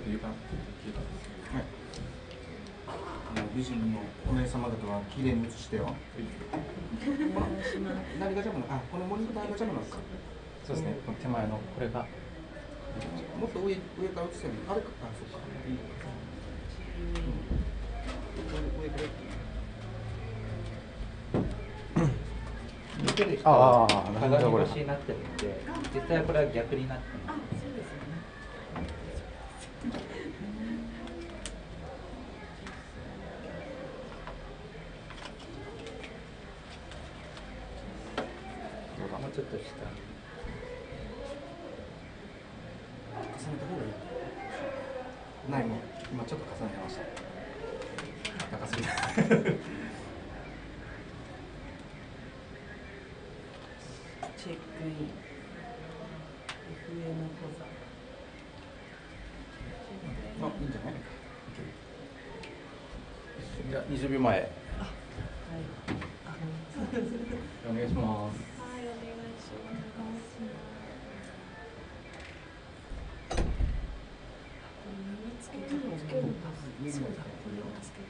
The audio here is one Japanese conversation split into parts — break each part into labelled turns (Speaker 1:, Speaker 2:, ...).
Speaker 1: 美人のお姉様方は綺麗に映してよ。何が邪魔なの？あ、このモニターが邪魔なんですか？
Speaker 2: そうですね。この手前のこれが。
Speaker 1: もっと上から映せる。あれか、あ、そっか。上から。
Speaker 2: ああ、
Speaker 3: 鏡越しになってるので、実際はこれは逆になってます。
Speaker 4: そうですよね。
Speaker 3: もうちょっと下。
Speaker 1: 重ねた方がいい。ないもん。今ちょっと重ねました。高すぎた。
Speaker 4: チェックイン。上の講座。
Speaker 1: あ、いいんじゃない？
Speaker 2: じゃあ20秒前。
Speaker 4: はい。
Speaker 2: お願いします。
Speaker 4: はい、お願いします。耳つけてるんだ。そうだ、これをつけてる。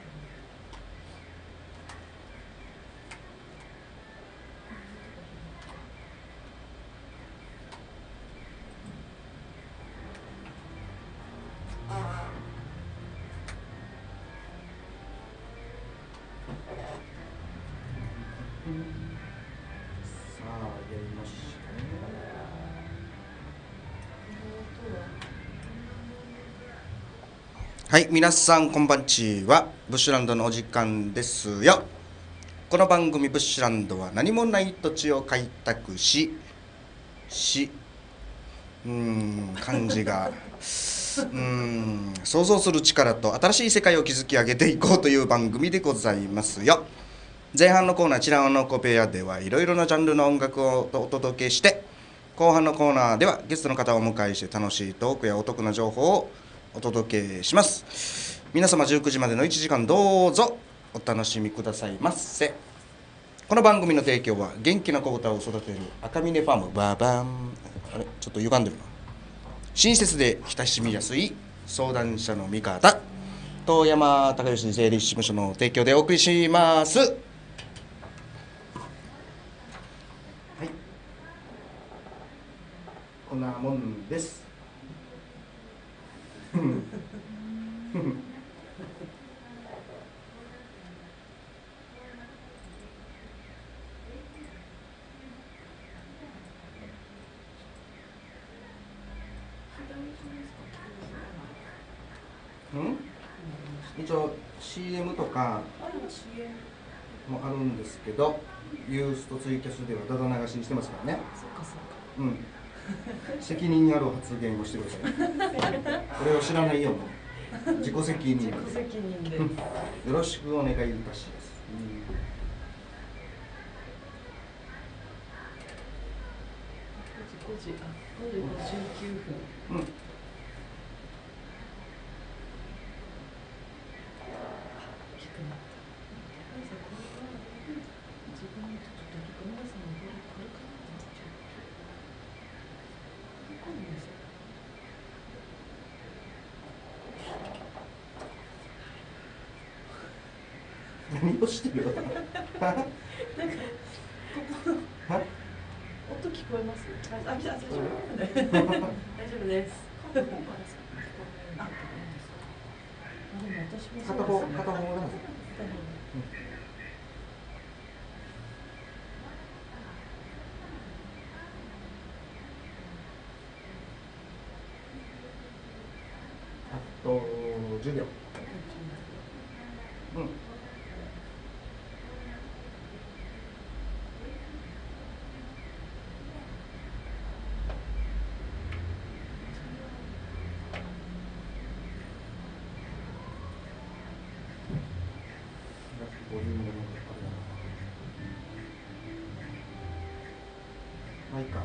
Speaker 1: さあ、やりましたね。はい、皆さんこんばんちは。ブッシュランドのお時間ですよ。この番組ブッシュランドは何もない土地を開拓漢字が想像する力と新しい世界を築き上げていこうという番組でございますよ。前半のコーナーチラノのコペアではいろいろなジャンルの音楽をお届けして、後半のコーナーではゲストの方をお迎えして楽しいトークやお得な情報をお届けします。皆様19時までの1時間どうぞお楽しみくださいませ。この番組の提供は元気な子豚を育てる赤峰ファームババン、あれちょっと歪んでるな。親切で親しみやすい相談者の味方遠山隆義税理士事務所の提供でお送りします。はい、こんなもんです。一応 CM とかもあるんですけど、ユースとツイキャスではだだ流しにしてますからね。
Speaker 4: そっかそっか。
Speaker 1: 責任ある発言をしてください。これを知らないように自己責任で
Speaker 4: 自己責任で。
Speaker 1: よろしくお願いいたします。
Speaker 4: 5時59分。
Speaker 1: 何をしてるの？
Speaker 4: なんか音聞こえます？大丈夫です。
Speaker 1: 片方がなぜ？あと10秒。まあいいか。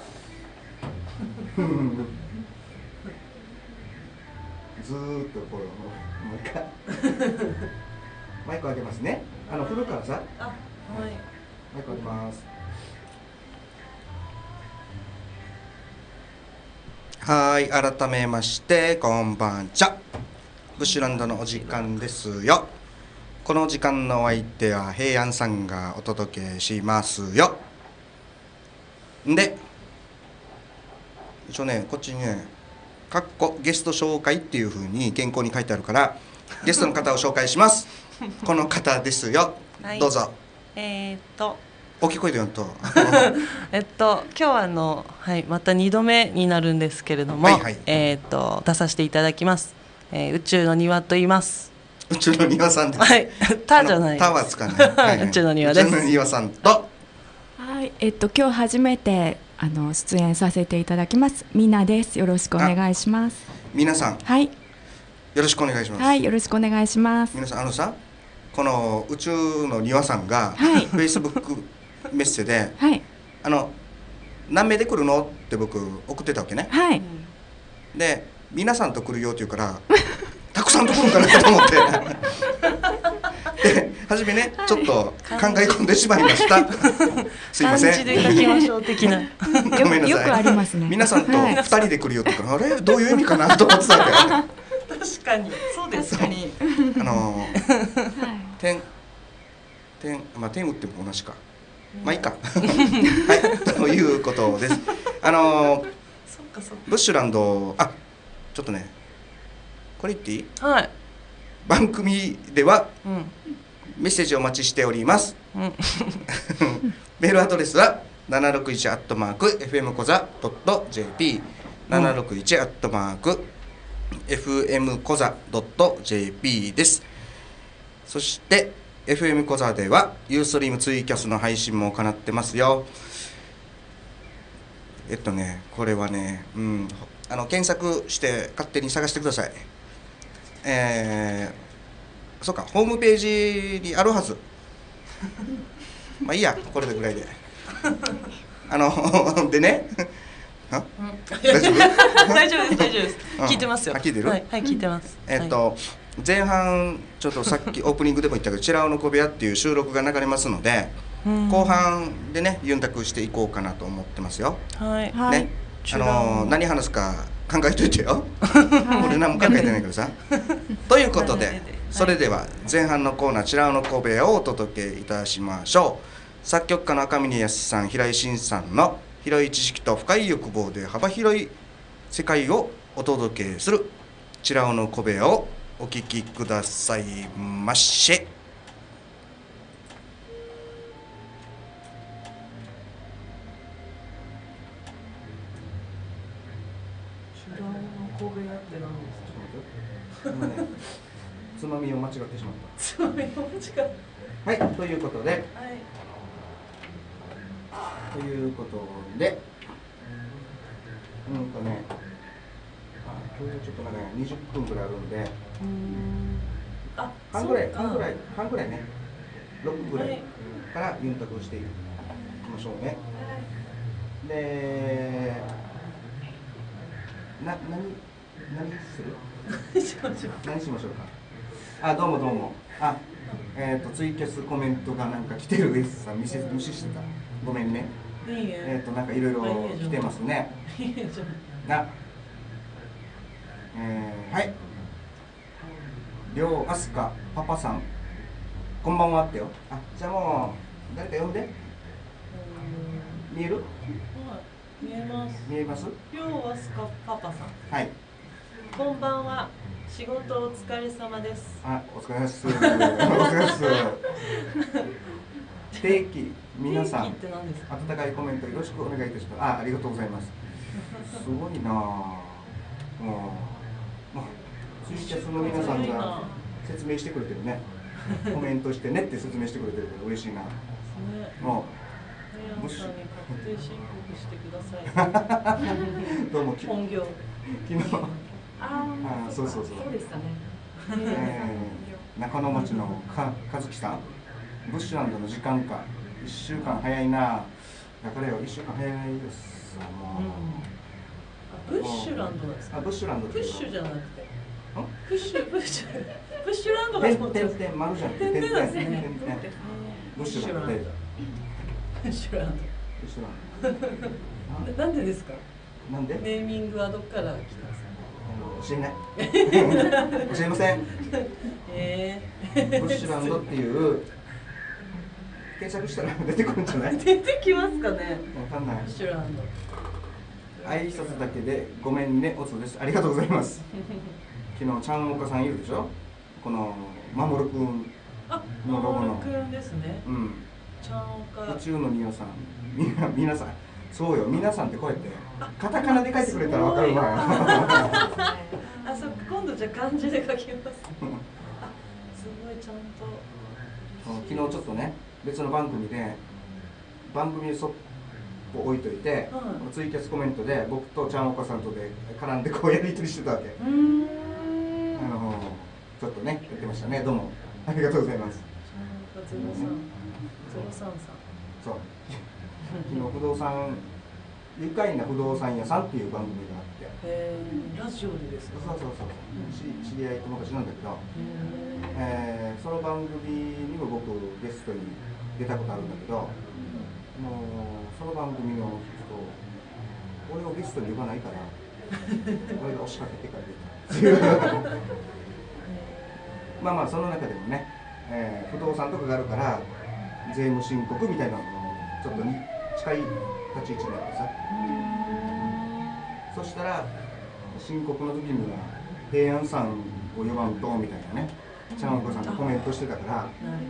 Speaker 1: ずーっとこれもう一回マイク上げますね。振るからさ。
Speaker 4: はい。
Speaker 1: マイク上げます。 はい、改めましてこんばんちゃ。ブッシュランドのお時間ですよ。この時間のお相手は平安さんがお届けしますよ。で一応ね、こっちにねかっこゲスト紹介っていう風に原稿に書いてあるからゲストの方を紹介しますこの方ですよ、
Speaker 5: はい、
Speaker 1: どうぞ。大きい声で言うと
Speaker 5: 今日ははい、また2度目になるんですけれども、
Speaker 1: はいはい、
Speaker 5: 出させていただきます、宇宙の庭と言います。
Speaker 1: 宇宙の庭さんです。
Speaker 5: はい、タじゃないです。
Speaker 1: タはつかない、はいはい、
Speaker 5: 宇宙の庭です。
Speaker 1: 宇宙の庭さんと、
Speaker 6: はい、今日初めて出演させていただきますみなです。よろしくお願いします。
Speaker 1: 皆さん、
Speaker 6: はい、
Speaker 1: よろしくお願いします。
Speaker 6: はい、よろしくお願いします。
Speaker 1: 皆さんさ、この宇宙の庭さんが、
Speaker 6: はい、
Speaker 1: Facebook メッセで、
Speaker 6: はい、
Speaker 1: 何名で来るのって僕送ってたわけね。
Speaker 6: はい。
Speaker 1: で、皆さんと来るよって言うからたくさんと来るかなと思ってで、初めね、ちょっと考え込んでしまいましたすいません、
Speaker 5: 漢字で書きましょう的な
Speaker 1: ごめんなさい。
Speaker 6: よくありますね。
Speaker 1: 皆さんと2人で来るよって言うから、あれどういう意味かなと思ってたわけ
Speaker 5: 確かにそうですかに
Speaker 1: 点打っても同じか、まあいいかはい、ということです。ブッシュランド、ちょっとね、これ言っていい？
Speaker 5: はい。
Speaker 1: 番組では、
Speaker 5: メ
Speaker 1: ッセージをお待ちしております、メールアドレスは761@fm コザ .jp 761@fm コザ .jp です。そして FM コザではユーストリームツイキャスの配信も行ってますよ。これはね、検索して勝手に探してください。そうか、ホームページにあるはずまあいいや、これぐらいででね大丈夫
Speaker 5: 大丈夫です、大丈夫です、聞いてますよ。
Speaker 1: 聞いてる？はい、
Speaker 5: 聞いてます。
Speaker 1: 前半ちょっとさっきオープニングでも言ったけど「チラオの小部屋」っていう収録が流れますので、後半でねユンタクしていこうかなと思ってますよ。
Speaker 5: はい、
Speaker 1: ね、何話すか考えといてよ俺何も考えてないけどさということで、それでは前半のコーナー「チラオの小部屋」をお届けいたしましょう。作曲家の赤嶺康さん、平井慎さんの広い知識と深い欲望で幅広い世界をお届けする「チラオの小部屋」をお聴きくださいまし。つまみを間違ってしまった。
Speaker 5: つまみを間違った。
Speaker 1: はい、ということで、今日ちょっと20分ぐらいあるんで、半ぐらいね、6分ぐらいからユンタクをしていきましょうね。で、何する？何しましょうか。どうも。ツイキャスコメントがなんか来てる。ウエスさん無視してた。ごめんね。なんかいろいろ来てますね。はい。りょうあすかパパさん、こんばんはってよ。じゃあもう誰か呼んで。見える？
Speaker 4: 見えます。
Speaker 1: 見えます？
Speaker 4: りょうあすかパパさん。
Speaker 1: はい。
Speaker 4: こんばんは。仕事お疲れ様です。
Speaker 1: お疲れ様です。お疲れ様です。定期、皆さん、温かいコメントよろしくお願いいたします。ありがとうございます。すごいなぁ。ツイキャスの皆さんが説明してくれてるね。コメントしてねって説明してくれてるから嬉しいな。も
Speaker 4: う、さんに確定申告してください。
Speaker 1: どうも、
Speaker 4: 本業。
Speaker 1: 昨日。そうでしたね。中野町の和樹さん、ブッシュランドの時間か1週間早いな。だからよ、1週間早いです。
Speaker 4: ブッシュランドですか？
Speaker 1: ブッシュランド。
Speaker 4: プッシュじゃなくて。プッシュランドがそうです。
Speaker 1: 点丸じゃん。点
Speaker 4: ですね。
Speaker 1: ブッシュランド。
Speaker 4: ブッシュランド。なんでですか？
Speaker 1: なんで？
Speaker 5: ネーミングはどっから来たんですか？
Speaker 1: 教えない。教えません。ブッシュランドっていう検索したら出てくるんじゃない？
Speaker 5: 出てきますかね。
Speaker 1: わかんない。
Speaker 5: ブッシュランド。
Speaker 1: 挨拶だけでごめんね、おつです。ありがとうございます。昨日ちゃんおかさんいるでしょ。このまもるくんのロゴの。
Speaker 5: くんですね。
Speaker 1: うん。
Speaker 5: ちゃんおか。
Speaker 1: 宇宙の皆さん、皆さん、そうよ、皆さんってこうやってカタカナで書いてくれたらわかるわ。
Speaker 5: あ、そっか、今度じゃあ漢字で書きます。あ、すごいちゃんと。
Speaker 1: 昨日ちょっとね、別の番組で番組を置いといて、ツイキャスコメントで僕とちゃんおかさんとで絡んでこうやり取りしてたわけ。ちょっとね、やってましたね。どうもありがとうございます。そう。昨日不動産、愉快な不動産屋さんっていう番組があって。
Speaker 5: ラジオでですか？
Speaker 1: そう。知り合い友達なんだけど、その番組にも僕ゲストに出たことあるんだけど、もうその番組の人、俺をゲストに呼ばないから、俺が押しかけてから出た。まあその中でもね、不動産とかがあるから税務申告みたいなのもちょっとに近い立ち位置になってさ、そしたら申告の時には平安さんを呼ばんとみたいなね、ちゃんおかさんがコメントしてたから、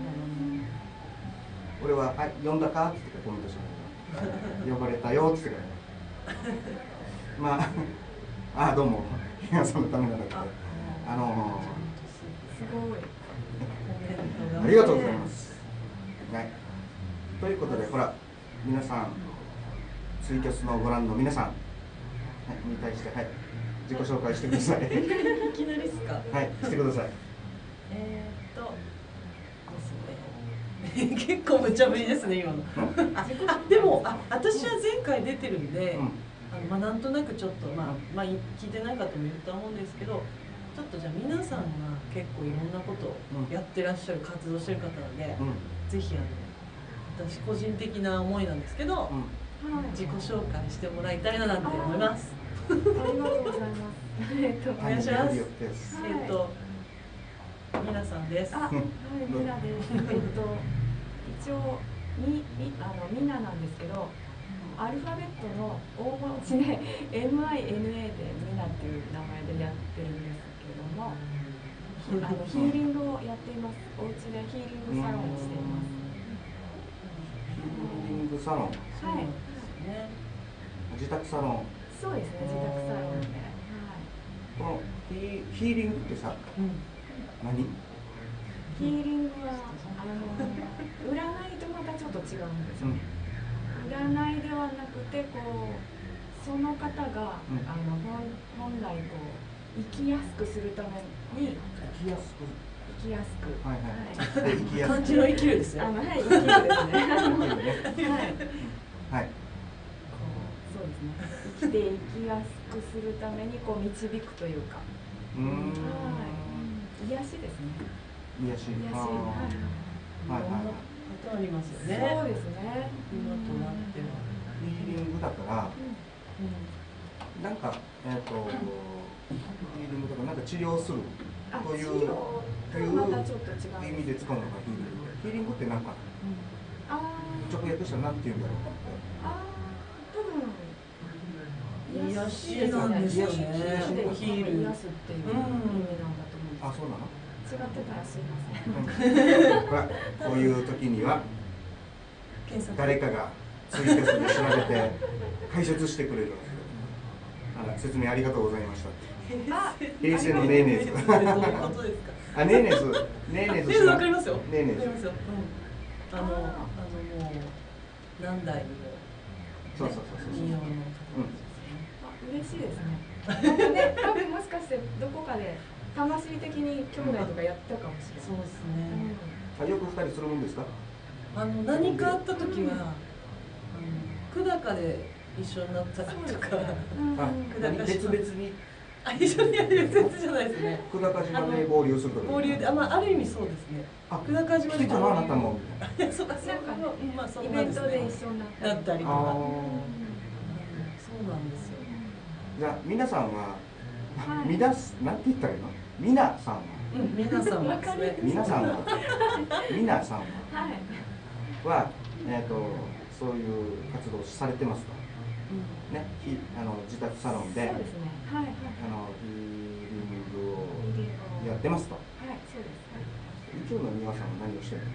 Speaker 1: 俺は「呼んだか?」って言ってコメントしてたから「呼ばれたよ」って言ってからまあどうも平安さんのためなんだけど、
Speaker 5: すごい。
Speaker 1: ありがとうございます。はい。ということで、ほら、皆さん、ツイキャスのご覧の皆さん、に対して、はい、自己紹介してください。
Speaker 5: いきなりですか？
Speaker 1: はい、してください。
Speaker 5: ですね。結構無茶ぶりですね、今の。でも、私は前回出てるんで、なんとなくちょっと、聞いてない方もいると思うんですけど、ちょっとじゃあ皆さんが結構いろんなことをやってらっしゃる、活動してる方なんで、ぜひ私個人的な思いなんですけど、自己紹介してもらいたいななんて思います。
Speaker 6: ありがとうございます。
Speaker 5: お願いします。皆さんです。
Speaker 6: はい、みなです。一応みななんですけど、アルファベットの大文字で MINA でみなっていう名前でやってるんですけども、ヒーリングをやっています。お家でヒーリングサロンをしています。
Speaker 1: ヒーリングサロン。
Speaker 6: はい。
Speaker 1: 自宅サロン。
Speaker 6: そうですね、自宅サロンで。
Speaker 1: このヒーリングってさ、何？
Speaker 6: ヒーリングは占いとまたちょっと違うんですよね。占いではなくて、その方が本来生きやすくするために
Speaker 1: 生きやすく
Speaker 5: 漢字の生きるですね。
Speaker 6: はい、生きるですね。はい、そうですね。生きやすくするために導くというか、癒しですね。
Speaker 1: 癒し。
Speaker 5: ありますよね。
Speaker 6: そうですね。
Speaker 5: 今となっては
Speaker 1: ヒーリングだから、なんかヒーリングとかなんか治療するという意味で使うのがヒーリング。ヒーリングってなんか直訳したらなんて言うんだろう
Speaker 5: って。癒しなんですよね。ヒール。
Speaker 6: 癒すっていう意味なんだと思うんです。
Speaker 1: あ、そうなの？
Speaker 6: 違ってたらすいません。
Speaker 1: こういう時には誰かがツイキャスで調べて解説してくれる。説明ありがとうございました。平成のネーネーズ。
Speaker 5: どういうことですか？
Speaker 1: ネーネーズ。ネーネーズ。
Speaker 5: わかりますよ。
Speaker 1: ネーネーズ。
Speaker 5: もう何代にも。
Speaker 1: そう。
Speaker 6: 嬉しいですね。ね、多分もしかしてどこかで魂的に兄弟とかやったかもしれない。
Speaker 5: そうですね。
Speaker 1: よく二人するもんですか？
Speaker 5: 何かあった時は久高で一緒になったとか、
Speaker 1: 別々に
Speaker 5: 一緒にやる別じゃないですね。
Speaker 1: 久高島で合流するとか。
Speaker 5: 合流で、ある意味そうですね。久高島で
Speaker 1: 来たのあなたも。
Speaker 5: そうか、
Speaker 6: イベントで一緒になったりとか。
Speaker 5: そうなんですよ。
Speaker 1: じゃあ皆さんは、
Speaker 6: はい
Speaker 1: みなすなんて言ったらいいの？皆さんは、
Speaker 5: 皆さんもですね。
Speaker 1: 皆さんは、皆さん
Speaker 6: はい
Speaker 1: はそういう活動されてますか？ね、自宅サロンで
Speaker 6: そうですねはいはい
Speaker 1: ヒーリングを
Speaker 6: リーディングを
Speaker 1: やってますと。
Speaker 6: はいそうです
Speaker 1: 宇宙の皆さんは何をしてるの？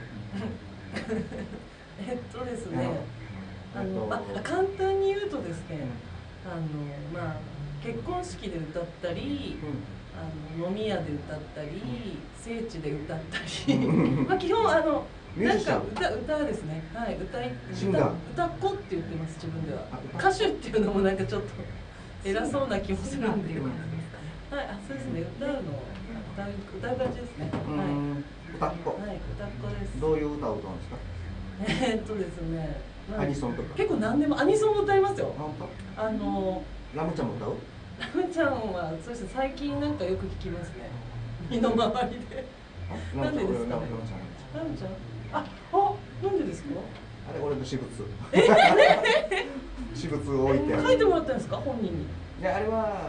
Speaker 5: ですね。簡単に言うとですね、まあ結婚式で歌ったり、飲み屋で歌ったり、聖地で歌ったり、まあ基本なんか歌ですね。はい、歌っ子って言ってます自分では。歌手っていうのもなんかちょっと偉そうな気もするんで。はい、そうですね。歌う感じですね。はい。
Speaker 1: 歌っ子。
Speaker 5: はい、歌っ子です。
Speaker 1: どういう歌を歌うんですか？
Speaker 5: ですね。
Speaker 1: アニソンとか。
Speaker 5: 結構何でもアニソンも歌いますよ。
Speaker 1: 本当？ラムちゃんも歌う？
Speaker 5: ラムちゃんはそうですね。最近なんかよく聞きますね。身の回りで。なんでですかね。ラムちゃん？なんでですか？
Speaker 1: あれ俺の私物。私物を置いてある。
Speaker 5: 書いてもらったんですか本人に？
Speaker 1: いやあれは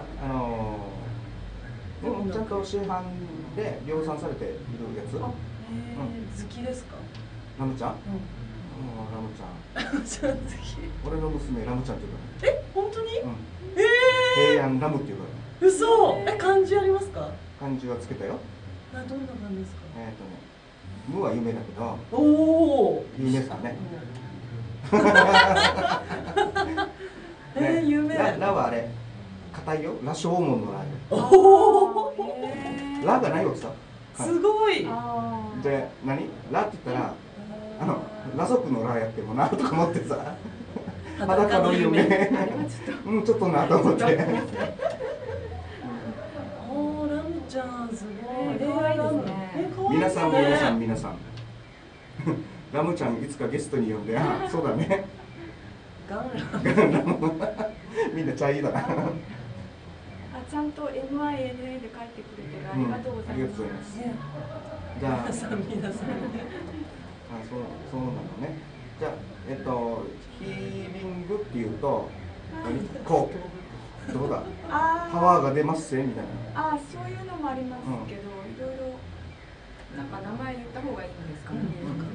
Speaker 1: でもちゃんと市販で量産されているやつ。
Speaker 5: 好きですか？
Speaker 1: ラムちゃん？ラムちゃん。俺の娘ラムちゃんって言うから。
Speaker 5: 本当に？
Speaker 1: 平安ラムって言うから。
Speaker 5: 嘘？漢字ありますか？
Speaker 1: 漢字はつけたよ。
Speaker 5: どんな感じですか？
Speaker 1: 無は夢だけど。
Speaker 5: おお。
Speaker 1: 有名ですかね。
Speaker 5: 有名。
Speaker 1: ラはあれ硬いよ。羅生門のラよ。
Speaker 5: おお。
Speaker 1: ラがないわけさ。
Speaker 5: すごい。
Speaker 1: で何？ラって言ったら裸族のラやってもなとか思ってさ。裸の夢。ちょっとなと思って。
Speaker 5: ラムちゃんすごい。
Speaker 6: 可愛いですね。
Speaker 1: 皆さん。ラムちゃんいつかゲストに呼んで、そうだね。
Speaker 5: ガン
Speaker 1: ラム。みんなチャイだな。
Speaker 6: ちゃんと MINA で書いてくれてる。ありがとうございます。
Speaker 1: じゃあ、
Speaker 5: 皆さん。
Speaker 1: そうなのね。じゃあヒーリングっていうと、こうどうだ？パワーが出ますせみたいな。
Speaker 6: そういうのもありますけど、いろいろなんか名前言った方がいいんですかね。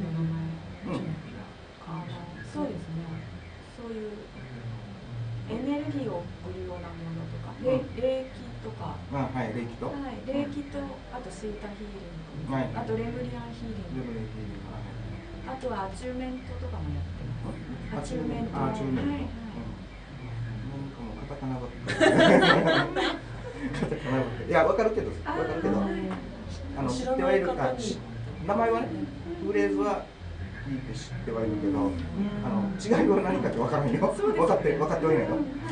Speaker 6: そうですね。そういうエネルギーを送るようなものとか、霊気とか。
Speaker 1: はい、霊気と。
Speaker 6: はい、霊気とあとシータヒーリング、あとレムリアンヒーリング、あとはアチューメントとかもやってます。アチューメント。はいはい。
Speaker 1: なんかもうカタカナばっかり。いやわかるけど、知ってはいるか。名前はね、フレーズはいいって知ってはいるけど、違いは何かってわからないよ。分かってはいないの。分かってはい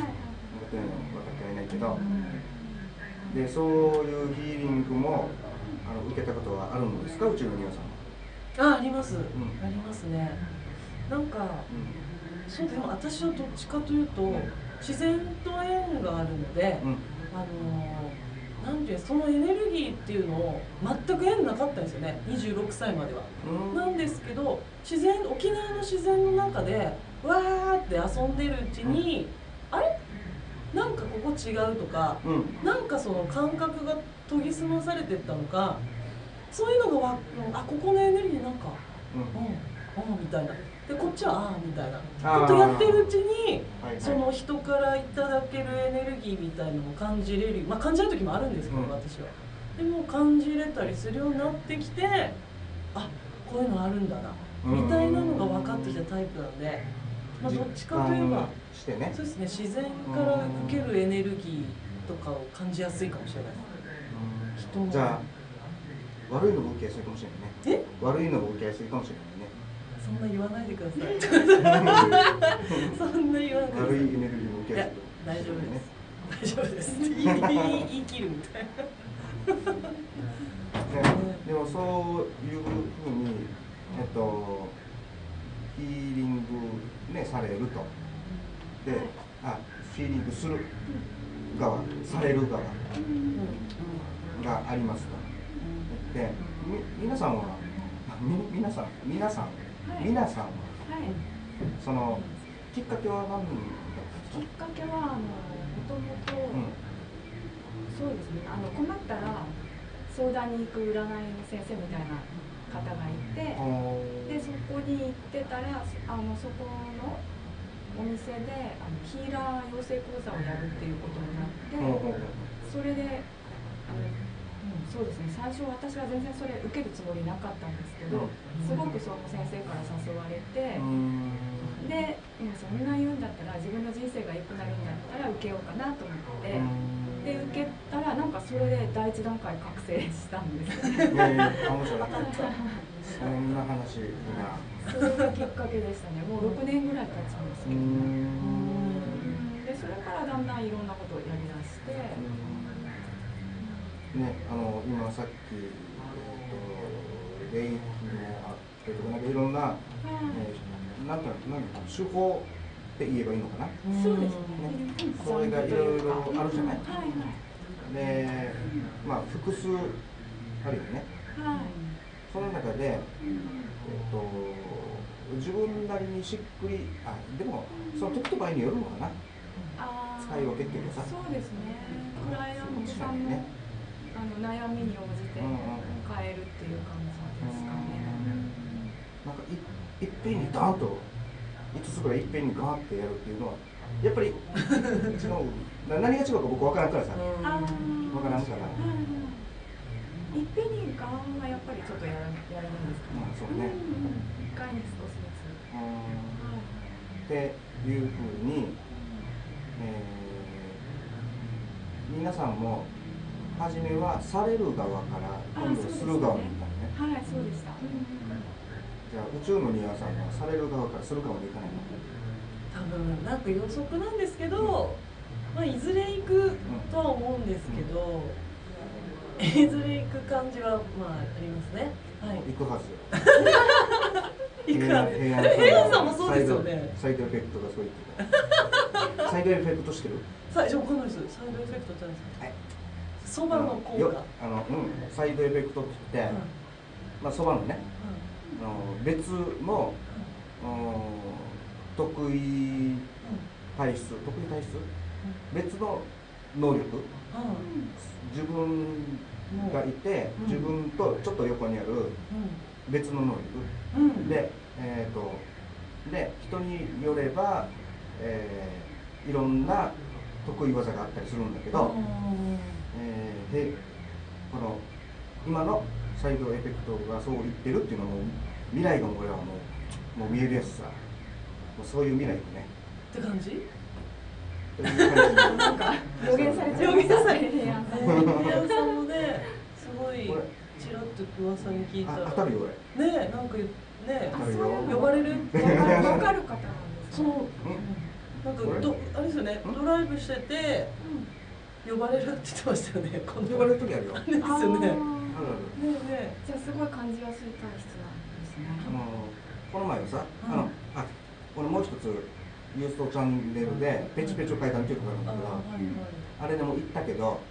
Speaker 1: ないけど。でそういうヒーリングも受けたことはあるのですか、宇宙の皆さん？
Speaker 5: あります。ありますね。なんか、そうでも私はどっちかというと自然と縁があるので、なんていうそのエネルギーっていうのを全く縁なかったんですよね。26歳までは。なんですけど沖縄の自然の中でわーって遊んでるうちに、あれ？なんかここ違うとか、なんかその感覚が研ぎ澄まされてったのか、そういうのがここのエネルギーなんかみたいな、でこっちはみたいなことやってるうちに、その人からいただけるエネルギーみたいなのも感じれる、感じない時もあるんですけど、私はでも感じれたりするようになってきて、こういうのあるんだなみたいなのが分かってきたタイプなんで、どっちかといえばそうですね、自然から受けるエネルギーとかを感じやすいかもしれないです。人も
Speaker 1: じゃあ悪いのも受けやすいかもしれないね。悪いのも受けやすいかもしれないね。
Speaker 5: そんな言わないでください。そんな言わないでください。
Speaker 1: 悪いエネルギーも受けやすい。
Speaker 5: 大丈夫です。大丈夫です。言い切るみたいな。
Speaker 1: でもそういうふうにヒーリングねされると。で、ヒーリングする側、される側がありますと。で、皆さんはそのきっかけは何だったんですか？
Speaker 6: きっかけはもともと困ったら相談に行く占いの先生みたいな方がいて、でそこに行ってたらそこのお店でヒーラー養成講座をやるっていうことになって、それでそうですね、最初私は全然それ受けるつもりなかったんですけど、すごくその先生から誘われて、でそんな言うんだったら自分の人生が良くなるんだったら受けようかなと思って、で受けたらなんかそれで第一段階覚醒したんですよね。
Speaker 1: 面白い。そんな話が。
Speaker 6: それがきっかけでしたね。もう6年ぐらい経ちますけど、でそれからだんだんいろんなことをやりだして。
Speaker 1: ね、今さっき、レイキもあってとか、なんかいろんな、なん手法って言えばいいのかな。
Speaker 6: そうですね。
Speaker 1: それがいろいろあるじゃない。で、まあ複数あるよね。その中で、自分なりにしっくり、でもその時と場合によるのかな。使い分けっていうかさ。
Speaker 6: そうですね。クライアントさんの悩みに応じて変えるっていう感じですかね。
Speaker 1: なんかいっぺんにダーンと5つぐらいいっぺんにガーってやるっていうのはやっぱり違う。何が違うか僕分からんからさ。分からんから。
Speaker 6: いっぺんにガーンはやっぱりちょっとやるんですかね。
Speaker 1: そうね。
Speaker 6: 1回に少しずつ。
Speaker 1: っていうふうに、皆さんも初めはされる側から今度する側に行ったのね。
Speaker 6: はい、そうでした。
Speaker 1: じゃあ宇宙のニアさんはされる側からする側に行かないの？
Speaker 5: 多分なんか予測なんですけど、まあいずれ行くとは思うんですけど、いずれ行く感じはまあありますね。はい。
Speaker 1: 行くはず。
Speaker 5: 行くはず。平安さんもそうですよね。
Speaker 1: サイドエフェクトがそう言ってた。サイドエフェクトしてる？
Speaker 5: わかんないです。サイドエフェクトって何ですか？そばの効果。
Speaker 1: サイドエフェクトって言って、まあそばのね、別の得意体質、別の能力、自分がいて、自分とちょっと横にある別の能力で、人によれば、いろんな得意技があったりするんだけど、この今のサイドエフェクトがそう言ってるっていうのも未来が俺はもう見えるやつさ、もうそういう未来だね
Speaker 5: って感じ？
Speaker 6: なんか予言されてる。平安
Speaker 5: さんもね、すごいちらっと噂に聞いたら
Speaker 1: 当たるよ俺。
Speaker 5: ね、なんかね、呼ばれる。
Speaker 6: わかる方なんです。
Speaker 5: そう。なんかあれですよね、ドライブしてて呼ばれるって言ってましたよね。
Speaker 1: 呼ばれる時あるよ。
Speaker 5: ですよね。
Speaker 6: じゃあすごい感じやすい体質なんですね。
Speaker 1: この前はさ、これもう一つユーストチャンネルでペチペチを書いたっていうのがあるんだけど、あれでも言ったけど、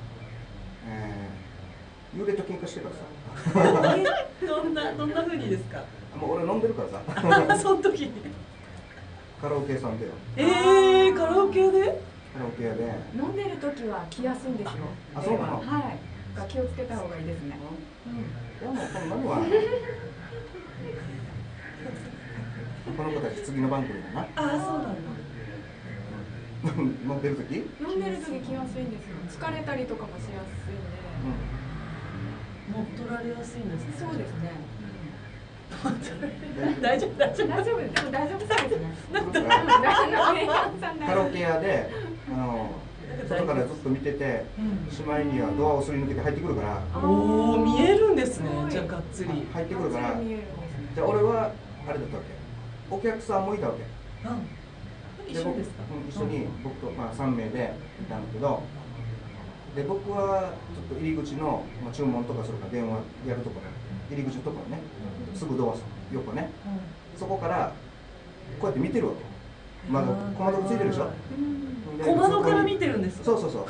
Speaker 1: 幽霊と喧嘩してからさ。
Speaker 5: どんな風にですか？
Speaker 1: もう俺飲んでるからさ。
Speaker 5: その時に。
Speaker 1: カラオケ屋さんでよ。
Speaker 5: カラオケ屋で？
Speaker 1: カラオケ屋で。
Speaker 6: 飲んでる時は来やすいんですよ。
Speaker 1: そうなの？
Speaker 6: はい。気をつけた方がいいですね。
Speaker 1: いやもうこんなのは。この子たち次の番組だな。
Speaker 5: そうなんだ。
Speaker 1: 飲んでる時？
Speaker 6: 飲んでる時来やすいんですよ。疲れたりとかもしやすいんで。
Speaker 5: 乗っ取られやすいんですね。
Speaker 6: そうですね。
Speaker 5: 大丈夫でも大丈夫そうですね。
Speaker 1: カラオケ屋で外からずっと見てて、しまいにはドアをすり抜けて入ってくるから。
Speaker 5: 見えるんですね。じゃあがっつり
Speaker 1: 入ってくるから。じゃあ俺はあれだったわけ。お客さんもいたわけ。
Speaker 5: 一緒ですか？
Speaker 1: 一緒に僕と3名でいたんだけど、で僕はちょっと入り口の注文とかするから電話やるところ、入り口のところね、すぐドア横ね、そこからこうやって見てるわけ。まだ小窓がついてるでしょ。
Speaker 5: 小窓から見てるんです。
Speaker 1: そう。普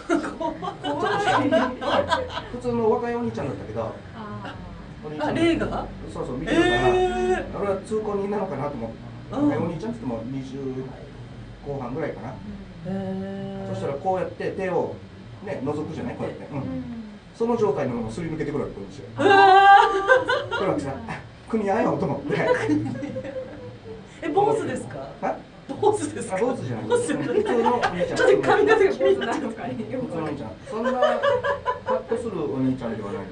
Speaker 1: 通の若いお兄ちゃんだったけど、
Speaker 5: 霊が？
Speaker 1: そう見てるから、俺は通行人なのかなと思って。若いお兄ちゃんって言っても20後半ぐらいかな。そしたらこうやって手をね覗くじゃないこうやって、その状態のまますり抜けてくるわけこっち
Speaker 5: うわ
Speaker 1: これはさ国あやろうと思って
Speaker 5: 坊主ですか？坊主ですか？
Speaker 1: 坊主じゃない
Speaker 5: 坊主じゃない。
Speaker 1: 普通のお兄ちゃん
Speaker 5: ちょっと髪の毛が
Speaker 6: 坊主なのかに
Speaker 1: 普通のお兄ちゃんそんなカットするお兄ちゃんではない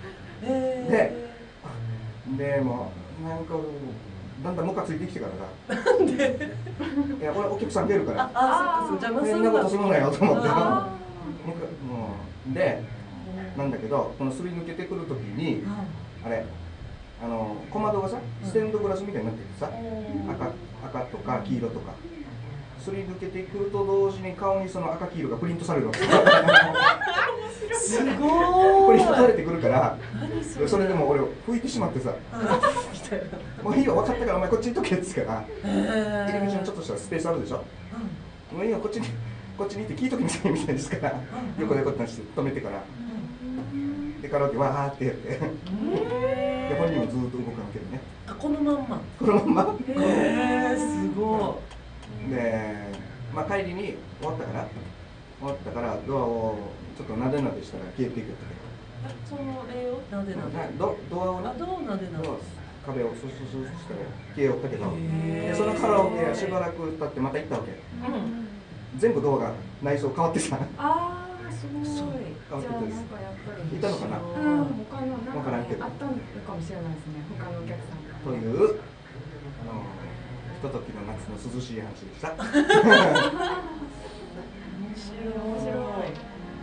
Speaker 1: でもうなんかだんだんムカついてきてからだ
Speaker 5: なんで？
Speaker 1: いやこれお客さん出るから
Speaker 5: そっか邪魔する
Speaker 1: そんなことするなよと思って
Speaker 5: あ
Speaker 1: もうでなんだけどこのすり抜けてくるときにあれ小窓がさステンドグラスみたいになっててさ赤とか黄色とかすり抜けてくると同時に顔にその赤黄色がプリントされるわけ
Speaker 5: すご
Speaker 1: プ
Speaker 5: い。
Speaker 1: リントされてくるから
Speaker 5: 何それ？
Speaker 1: それでも俺を拭いてしまってさもういいよ分かったからお前こっちにとけっつから入り口のちょっとしたスペースあるでしょもういいよこっちに行って聞いときなさいみたいですから横でこうやって止めてからでカラオケわーってやってで本人もずっと動かなけどね
Speaker 5: このまんま。
Speaker 1: このまんま
Speaker 5: すご
Speaker 1: で、まあ、帰りに終わったからドアをちょっとなでなでしたら消えていくって
Speaker 5: い。その絵をなでなで。
Speaker 1: ドアをね
Speaker 5: どうなでなで。
Speaker 1: 壁をスッスッスッしたら消えよったけどでそのカラオケしばらく経ってまた行ったわけ全部ドアが内装変わってさ
Speaker 6: ああすごい。じゃあなんかやっぱり
Speaker 1: いたのかな
Speaker 6: 他のなんかねあったのかもしれないですね。他のお客さんが。
Speaker 1: というひとときの夏の涼しい話でした
Speaker 5: 面白い。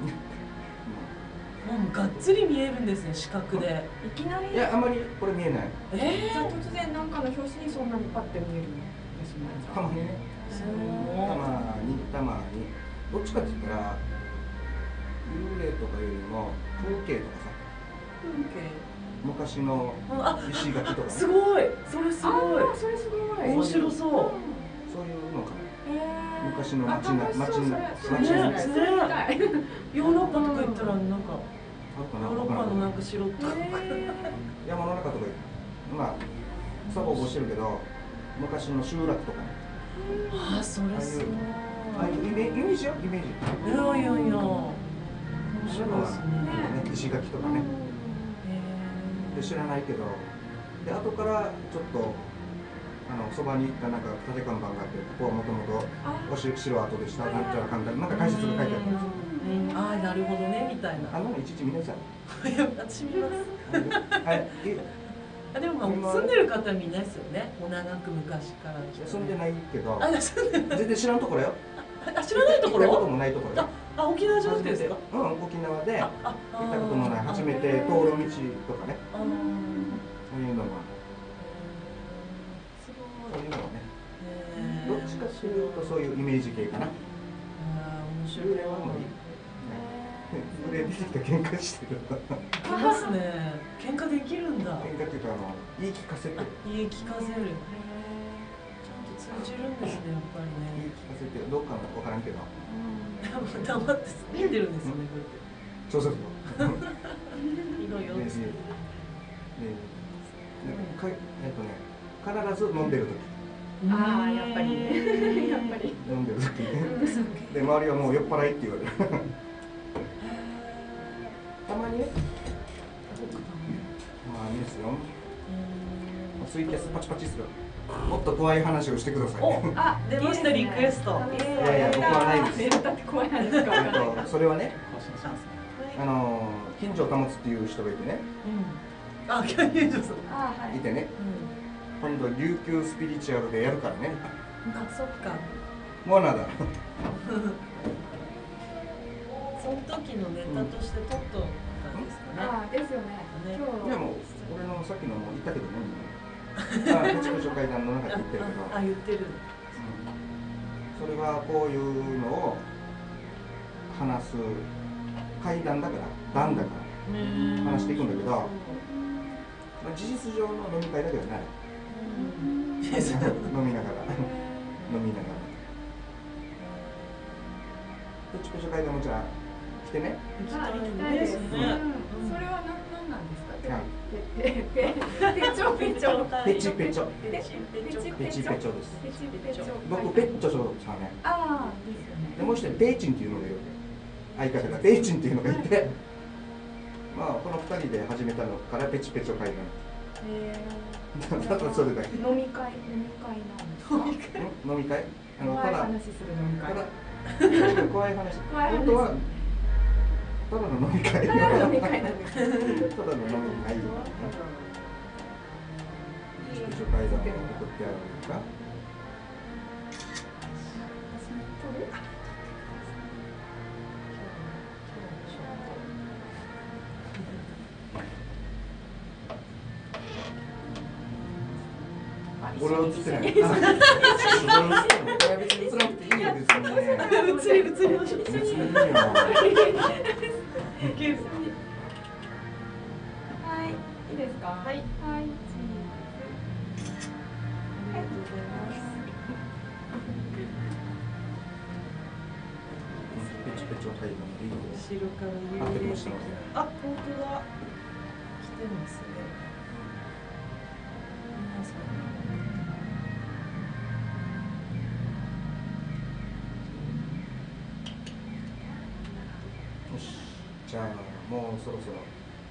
Speaker 5: もうがっつり見えるんですね視覚で。
Speaker 6: いきなり。
Speaker 1: いやあんまりこれ見えない
Speaker 6: じゃあ突然なんかの表紙にそんなにパッて見えるんですね。
Speaker 1: たまにねたまにどっちかって言ったら幽霊とかよりも風景とかさ昔の石垣とかね
Speaker 5: すごい。それすごい。
Speaker 6: それすごい。
Speaker 5: 面白そう。
Speaker 1: そういうのかな昔の街
Speaker 6: ね、
Speaker 5: ヨーロッパとか行ったらなんか
Speaker 1: あるかな
Speaker 5: ヨーロッパのなんか城とか
Speaker 1: 山の中とかまあサボボしてるけど昔の集落とかね
Speaker 5: それすごい。
Speaker 1: ああいうイメージよイメージ
Speaker 5: いやいやいや面白いですね。
Speaker 1: 石垣とかねで知らないけどで後からちょっとそばに行ったなんか立て看板があってここはもともとお城跡でしたなんちゃら簡単なんか解説が書いてあったんですよ。
Speaker 5: なるほどねみたいな。
Speaker 1: あんなのいちいち見なさい。
Speaker 5: いや私見ます。
Speaker 1: はい。
Speaker 5: でも住んでる方はみんなですよね。もう長く昔から。
Speaker 1: 住んでないけど。
Speaker 5: 住んでない。
Speaker 1: 全然知らんところよ。
Speaker 5: 知らないところ？
Speaker 1: 行ったこともないところよ。
Speaker 5: 沖縄じゃなくてですか？
Speaker 1: 沖縄で行ったこともない初めて通る道とかね。そういうのも。そういうのもね。どっちかというとそういうイメージ系かな。
Speaker 5: 面白い。
Speaker 1: 幽霊はもういい。幽霊出てきた喧嘩してる。
Speaker 5: いますね。喧嘩できるんだ。
Speaker 1: 喧嘩っていうか言い聞かせて。
Speaker 5: 言い聞かせる。ちゃんと通じるんですねやっぱりね。
Speaker 1: 言い聞かせてどっかのわからんけど。
Speaker 5: 黙って見てるんですよね
Speaker 1: そうそうそう。
Speaker 5: いろいろ。
Speaker 1: 必ず飲んでる時。
Speaker 6: やっぱりね。やっぱり。
Speaker 1: 飲んでる時。で周りはもう酔っ払いって言われる。たまにね。まあいいですよ。ツイキャスパチパチする。もっと怖い話をしてください。
Speaker 5: 出ましたリクエスト。
Speaker 1: いやいや僕はないです。
Speaker 6: だって怖い話か。
Speaker 1: それはね。近所を保つっていう人がいてね。
Speaker 5: 近所さん。
Speaker 1: いてね。今度琉球スピリチュアルでやるからね。
Speaker 5: そっか。
Speaker 1: モナだ。
Speaker 5: その時のネタとして撮っとったんですかね。
Speaker 6: ですよね。
Speaker 1: いやもう俺のさっきのも言ったけどね。プチプチ階段の中で言ってるけど。
Speaker 5: 言ってる。
Speaker 1: それはこういうのを話す階段だから段だから話していくんだけど、事実上の飲み会だけどね。飲みながら飲みながら。プチプチ階段もじゃあ来てね。
Speaker 6: 行きたいですね。それは何なんですか？ペチョ。
Speaker 1: ペチペチョです。僕ペッチョさんね。
Speaker 6: ですよね。
Speaker 1: でもう一人ペイチンっていうのがいるわけ。 相方がペイチンっていうのがいて、まあこの2人で始めたのからペチペチョ会談。ただそれだけ。
Speaker 6: 飲み会なんですか？
Speaker 1: 飲み会？
Speaker 6: 怖い話する飲み会。
Speaker 1: 怖い話。
Speaker 6: 怖い話。
Speaker 1: 本当はただの飲み会。
Speaker 6: ただの飲み会なんです。
Speaker 1: ただの飲み会。ペチペチョ会談を送ってあるのか。俺は映ってない。別に映らなくていいよ別にね。
Speaker 5: 映りましょう。
Speaker 1: 別にいいよ。
Speaker 6: はい、いいですか？はい。はい。ありがとうございます。
Speaker 1: ペチペチョ会談でいいよ。
Speaker 5: 後ろから
Speaker 1: 合ってましたので。
Speaker 5: あ、本当だ。来てますね。皆さん。
Speaker 1: よし。じゃあもうそろそろ。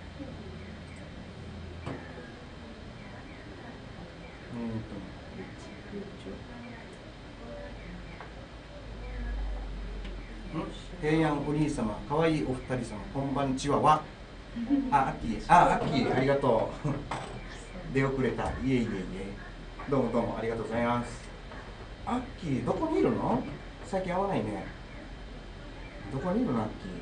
Speaker 1: 平安お兄様、可愛いお二人様、こんばんちはわ。あ、アッキー、アッキー、ありがとう。出遅れた。いえいえいえ。どうもどうもありがとうございます。アッキー、どこにいるの？最近会わないね。どこにいるの、アッキー。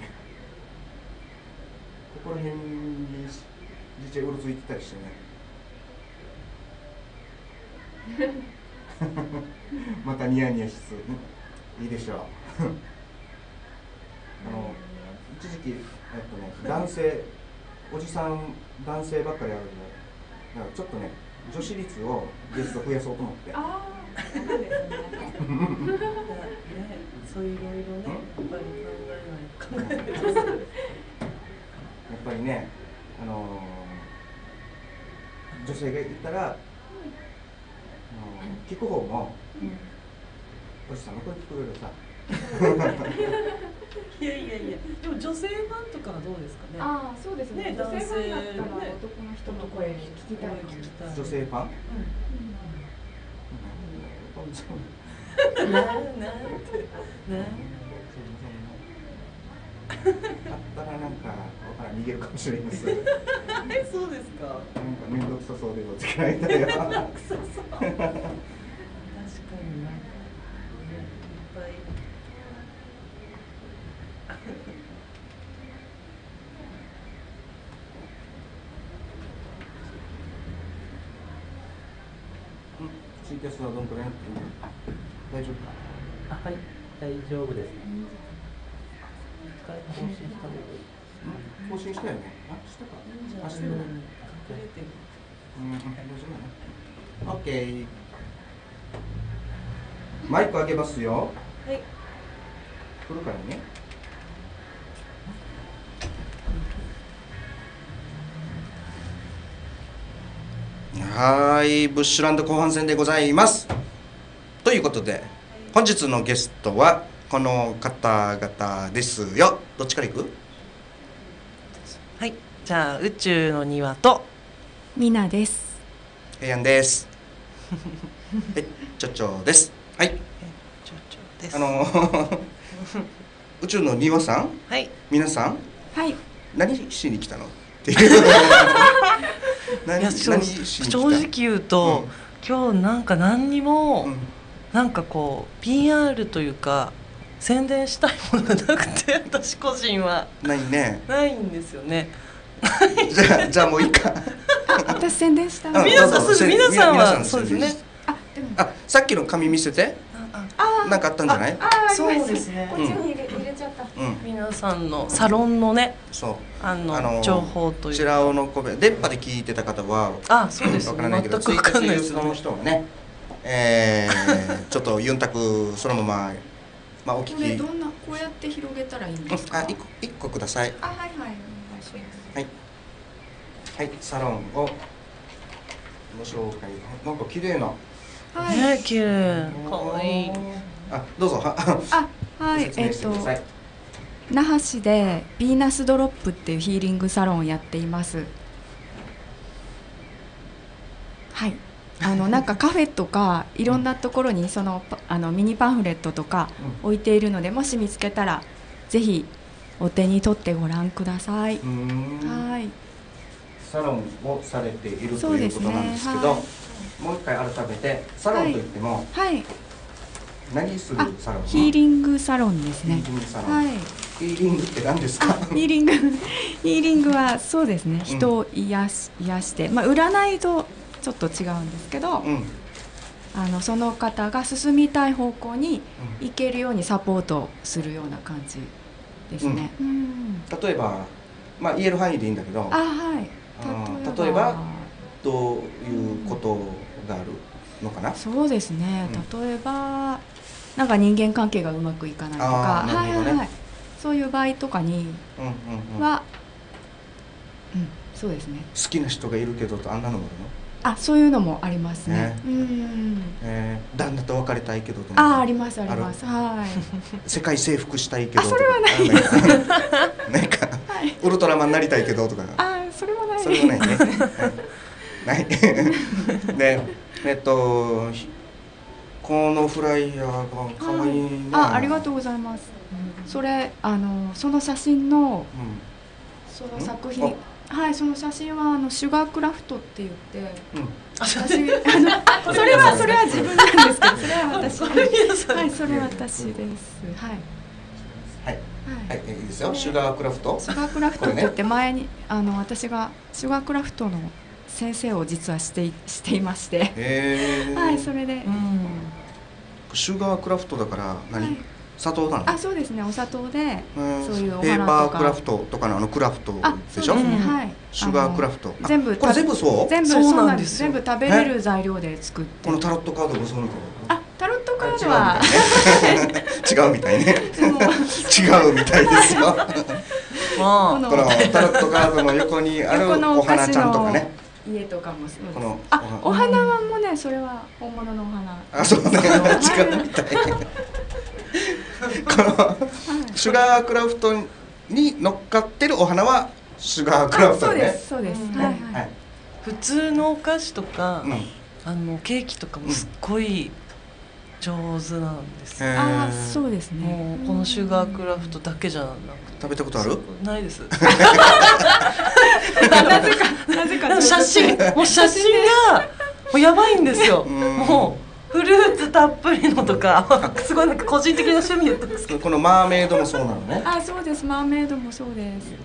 Speaker 1: ここら辺に実際うろついてたりしてね。またニヤニヤしつつ、いいでしょう。一時期、男性、おじさん、男性ばっかりあるんで、だからちょっとね、女子率をゲスト増やそうと思って。
Speaker 6: ああ、そうですね。
Speaker 5: そういういろいろね、やっぱり考えない。
Speaker 1: やっぱりね、女性がいたら、聞く方も、おじさんの声聞くよりさ。
Speaker 5: いやいやいや、でも女性ファンとかはどうですかね。
Speaker 6: ああ、そうですね。
Speaker 5: ね、
Speaker 6: 女性ファンだったら
Speaker 5: 男性ね
Speaker 6: 男の人の声聞きたい。
Speaker 1: 女性ファン？
Speaker 5: なんて
Speaker 1: あったらなんか逃げるかもしれないです。なんか
Speaker 5: そうですか。
Speaker 1: 面倒くさそうでどっちかいたよ。
Speaker 5: 確かになんかいっぱい。
Speaker 1: ツイキャスはどんくらい大丈夫か？
Speaker 3: あ、はい、大丈夫です。一回更新した方がいい。
Speaker 1: 更新したよね。あ、したか。あ、してるね。大丈夫だね。オッケー。マイク開けますよ。
Speaker 5: はい。
Speaker 1: 来るからね。はい、ブッシュランド後半戦でございます。ということで、本日のゲストはこの方々ですよ。どっちから行く？
Speaker 5: はい、じゃあ宇宙の庭と
Speaker 6: ミナです。
Speaker 1: 平安です。はい、ちょちょです。はい。
Speaker 5: ちょちょです。
Speaker 1: 宇宙の庭さん、
Speaker 5: はい、
Speaker 1: 皆さん、
Speaker 6: はい。
Speaker 1: 何しに来たのっていう
Speaker 5: いや正直言うと、今日なんか何にも、なんかこう PR というか宣伝したいものがなくて、私個人は
Speaker 1: ないね。
Speaker 5: ないんですよね。
Speaker 1: じゃあもういいか。
Speaker 6: 私宣伝した。
Speaker 5: 皆さんはそうですね。
Speaker 1: あ、さっきの紙見せて。なんかあったんじゃない？
Speaker 5: そうですね。
Speaker 6: こっちに入れちゃった。
Speaker 5: 皆さんのサロンのね、
Speaker 1: そう
Speaker 5: 情報というか、
Speaker 1: 白尾の小部電波で聞いてた方は
Speaker 5: そうです。
Speaker 1: わからないけど、
Speaker 5: 全くわかんないです
Speaker 1: ツイキャスの人はね、ちょっとユンタクそのままお聞き。
Speaker 6: これどんなこうやって広げたらいいんですか？
Speaker 1: 一個ください。
Speaker 6: はいはい、お願いします。
Speaker 1: はいはい、サロンをご紹介。なんか綺麗な。
Speaker 5: ね、綺麗、可愛い。
Speaker 1: どうぞ。
Speaker 6: はい、
Speaker 1: 説明してください。
Speaker 6: 那覇市でヴィーナスドロップっていうヒーリングサロンをやっています。はい、なんかカフェとかいろんなところにそのミニパンフレットとか置いているので、もし見つけたらぜひお手に取ってご覧ください。はい。
Speaker 1: サロンをされていると
Speaker 6: そうですね
Speaker 1: いうことなんですけど、もう一回改めてサロンといっても、
Speaker 6: はい、
Speaker 1: 何するサロン？
Speaker 6: ヒーリングサロンですね。
Speaker 1: ヒーリングサロン。
Speaker 6: はい。
Speaker 1: ヒーリングって何ですか？
Speaker 6: ヒーリングはそうですね。人を癒して、占いとちょっと違うんですけど、その方が進みたい方向に行けるようにサポートするような感じですね。
Speaker 1: 例えば、言える範囲でいいんだけど、
Speaker 6: はい。
Speaker 1: 例えばどういうことがあるのかな？そう
Speaker 6: ですね。例えばなんか人間関係がうまくいかないとか、そういう場合とかには、そうですね。
Speaker 1: 好きな人がいるけどとあんなのもあるの？
Speaker 6: そういうのもありますね。
Speaker 1: 旦那と別れたいけどと
Speaker 6: ありますあります。はい。
Speaker 1: 世界征服したいけどとか。
Speaker 6: それはない。
Speaker 1: なんかウルトラマンになりたいけどとか。
Speaker 6: それはない。
Speaker 1: それはないね。ない。で、このフライヤーが可愛いな。
Speaker 6: ありがとうございます。それその写真のその作品。はい、その写真はシュガークラフトって言って、私それは自分なんですけど、それは私。はい、それは私です。はい。
Speaker 1: はい、いいですよ。シュガークラフト。
Speaker 6: シュガークラフトって言って前に私がシュガークラフトの先生を実はしていまして、はい、それで。
Speaker 1: シュガークラフトだから何？砂糖なの？
Speaker 6: そうですね。お砂糖でそういうお花とか。
Speaker 1: ペーパークラフトとかのクラフトでしょ？
Speaker 6: はい。
Speaker 1: シュガークラフト。
Speaker 6: 全部
Speaker 1: これ全部そう？
Speaker 6: 全部そうなんです。全部食べれる材料で作って。
Speaker 1: このタロットカードもそうなの？
Speaker 6: タロットカードは
Speaker 1: 違うみたいね。違うみたいですよ。このタロットカードの横にあるお花ちゃんとかね。
Speaker 6: 家とかもそうです。お花はもね、それは本物のお花。
Speaker 1: そうね。違うみたい。このシュガークラフトに乗っかってるお花はシュガークラフトね。
Speaker 6: そうです。
Speaker 5: 普通のお菓子とかケーキとかもすっごい上手なんですよ。
Speaker 6: そうですね。
Speaker 5: このシュガークラフトだけじゃなくて。
Speaker 1: 食べたことある？
Speaker 5: ないです。
Speaker 6: なぜか
Speaker 5: 写真がもうやばいんですよ。もう。フルーツたっぷりのとか、すごいなんか個人的な趣味なんですけど。
Speaker 1: このマーメイドもそうなのね。
Speaker 6: そうです。マーメイドもそうです。で、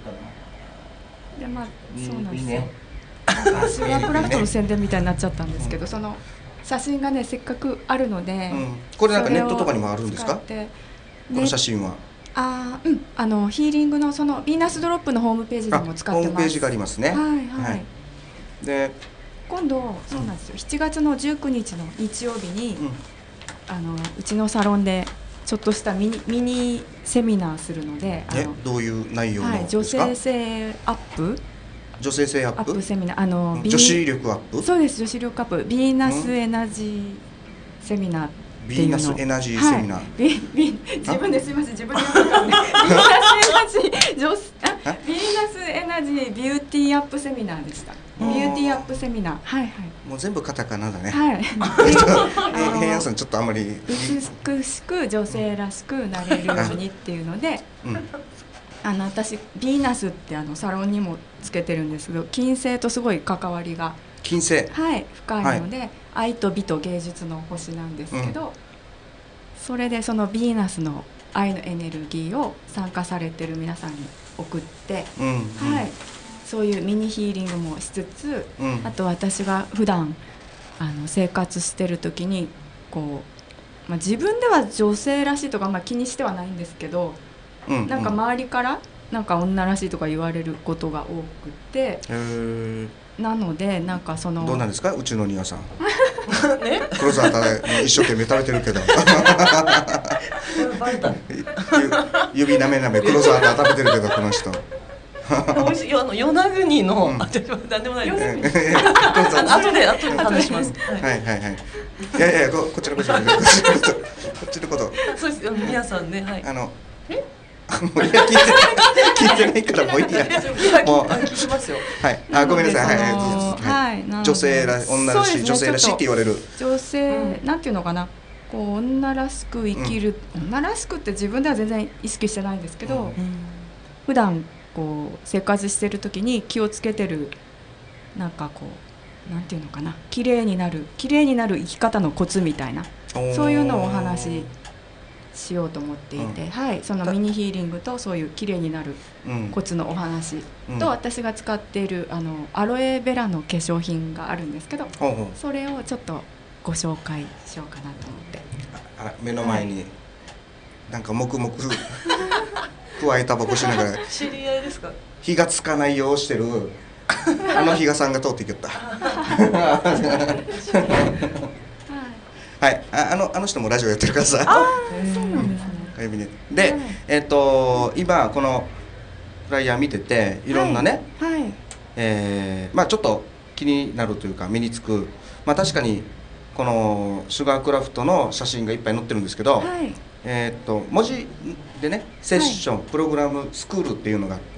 Speaker 6: そうなんですよ。シュガークラフトの宣伝みたいになっちゃったんですけど、その写真がね、せっかくあるので。
Speaker 1: これなんかネットとかにもあるんですか？この写真は。
Speaker 6: ヒーリングのそのヴィーナスドロップのホームページでも使ってます。
Speaker 1: ホームページがありますね。
Speaker 6: はい。
Speaker 1: で。
Speaker 6: 今度そうなんですよ。7月の19日の日曜日にうちのサロンでちょっとしたミニセミナーするので、
Speaker 1: どういう内容のですか？
Speaker 6: 女性性アップ。
Speaker 1: 女性性アップ。
Speaker 6: セミナー
Speaker 1: 女子力アップ。
Speaker 6: そうです。女子力アップ。ヴィーナスエナジーセミナー。
Speaker 1: ヴィーナスエナジーセミナー。
Speaker 6: 自分ですみません。自分で読んだんで。ヴィーナスエナジービューティーアップセミナーでした。ビューティーアップセミナー。
Speaker 1: もう全部カタカナだね。平安さんちょっとあんまり
Speaker 6: 美しく女性らしくなれるようにっていうので、私ヴィーナスってサロンにもつけてるんですけど、金星とすごい関わりが
Speaker 1: 金星
Speaker 6: 深いので、愛と美と芸術の星なんですけど、それでそのヴィーナスの愛のエネルギーを参加されてる皆さんに送って、そういうミニヒーリングもしつつ、あと私が普段生活してる時にこう、自分では女性らしいとか気にしてはないんですけど、なんか周りからなんか女らしいとか言われることが多くて、なのでなんかその
Speaker 1: どうなんですか、うちの庭さん黒沢た一生懸命食べてるけど指なめなめ黒沢た食べてるけどこの人
Speaker 5: 美味しい。与那国の何でもないです。後で話します。
Speaker 1: いやいやこっちのこと。
Speaker 5: そうです。皆さんね、はい。
Speaker 1: もういや聞いてないからもういいや。もう
Speaker 5: 聞きますよ。
Speaker 1: はい。あ、ごめんなさい。はい。
Speaker 7: はい、なので
Speaker 1: 女性ら女らしい、女性らしいって言われる。
Speaker 7: 女性、なんていうのかな、こう女らしく生きる、女らしくって自分では全然意識してないんですけど、普段こう生活してる時に気をつけてる、なんかこうなんていうのかな、綺麗になる生き方のコツみたいな、そういうのをお話ししようと思っていて、はい、そのミニヒーリングとそういう綺麗になるコツのお話と、私が使っているアロエベラの化粧品があるんですけど、それをちょっとご紹介しようかなと思って。
Speaker 1: あら、目の前になんか黙々加えタバコしながら
Speaker 5: 知り合いですか？
Speaker 1: 火がつかないようしてるあの比嘉さんが通っていきよった。はい、あの人もラジオやってるからさ。
Speaker 7: そうなんですね。
Speaker 1: で、今このフライヤー見てていろんなね、まあちょっと気になるというか目につく、まあ確かにこのシュガークラフトの写真がいっぱい載ってるんですけど、文字でねセッション、プログラムスクールっていうのがあって、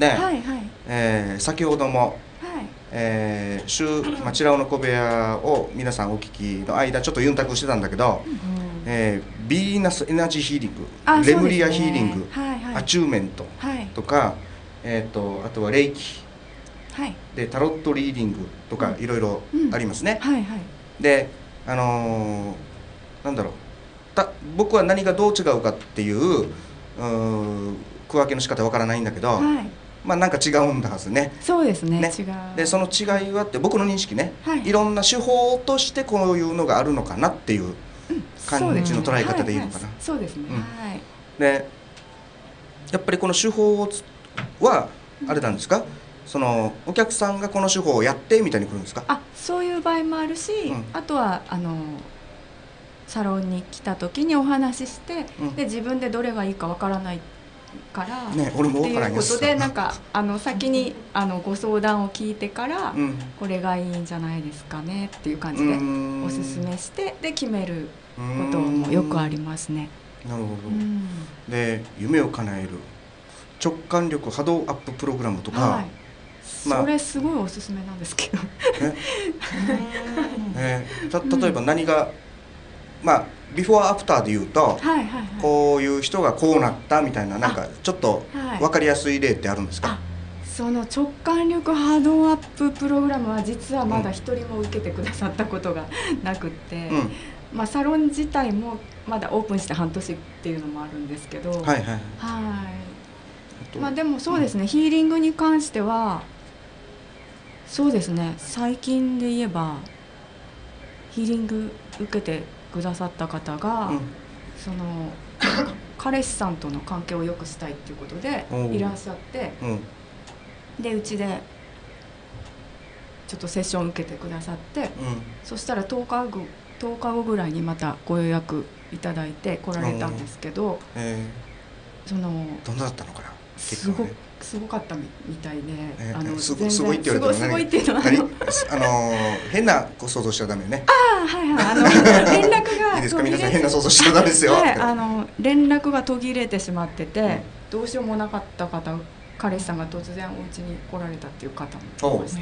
Speaker 1: 先ほどもチラオの小部屋を皆さんお聞きの間ちょっとユンタクしてたんだけど、ビーナスエナジーヒーリング、レムリアヒーリング、アチューメントとか、あとはレイキ、でタロットリーディングとかいろいろありますね。でなんだろう、僕は何がどう違うかっていう区分けの仕方わからないんだけど、まあなんか違うんだはずね。
Speaker 7: そうですね。違う。
Speaker 1: でその違いはって僕の認識ね、いろんな手法としてこういうのがあるのかなっていう感じの捉え方でいいのかな。
Speaker 7: そうですね。
Speaker 1: でやっぱりこの手法はあれなんですか、そのお客さんがこの手法をやってみたいに来るんですか？
Speaker 7: そういう場合もあるし、あとはサロンに来た時にお話しして、で自分でどれがいいかわからないから
Speaker 1: 俺も分からん
Speaker 7: っていうことで、なんか先にご相談を聞いてから、これがいいんじゃないですかねっていう感じでおすすめしてで決めることもよくありますね。
Speaker 1: なるほど。で夢を叶える直感力波動アッププログラムとか、
Speaker 7: それすごいおすすめなんですけど
Speaker 1: 例えば何が、まあビフォーアフターで言うと、こういう人がこうなったみたいな、なんかちょっと分かりやすい例ってあるんですか？
Speaker 7: その直感力波動アッププログラムは実はまだ一人も受けてくださったことがなくって、まあサロン自体もまだオープンして半年っていうのもあるんですけど、まあでもそうですね、ヒーリングに関してはそうですね、最近で言えばヒーリング受けてくださった方が、その彼氏さんとの関係を良くしたいっていうことでいらっしゃって、でうちでちょっとセッション受けてくださって、そしたら10日後ぐらいにまたご予約いただいて来られたんですけど、その
Speaker 1: どんなだったのかな。
Speaker 7: すごかったみたいで、
Speaker 1: すごいって言われても変な想像しちゃダメね。
Speaker 7: 連絡が
Speaker 1: いいですか、皆さん変な想像しちゃダメですよ。
Speaker 7: 連絡が途切れてしまってて、どうしようもなかった方、彼氏さんが突然お家に来られたっていう方もいました。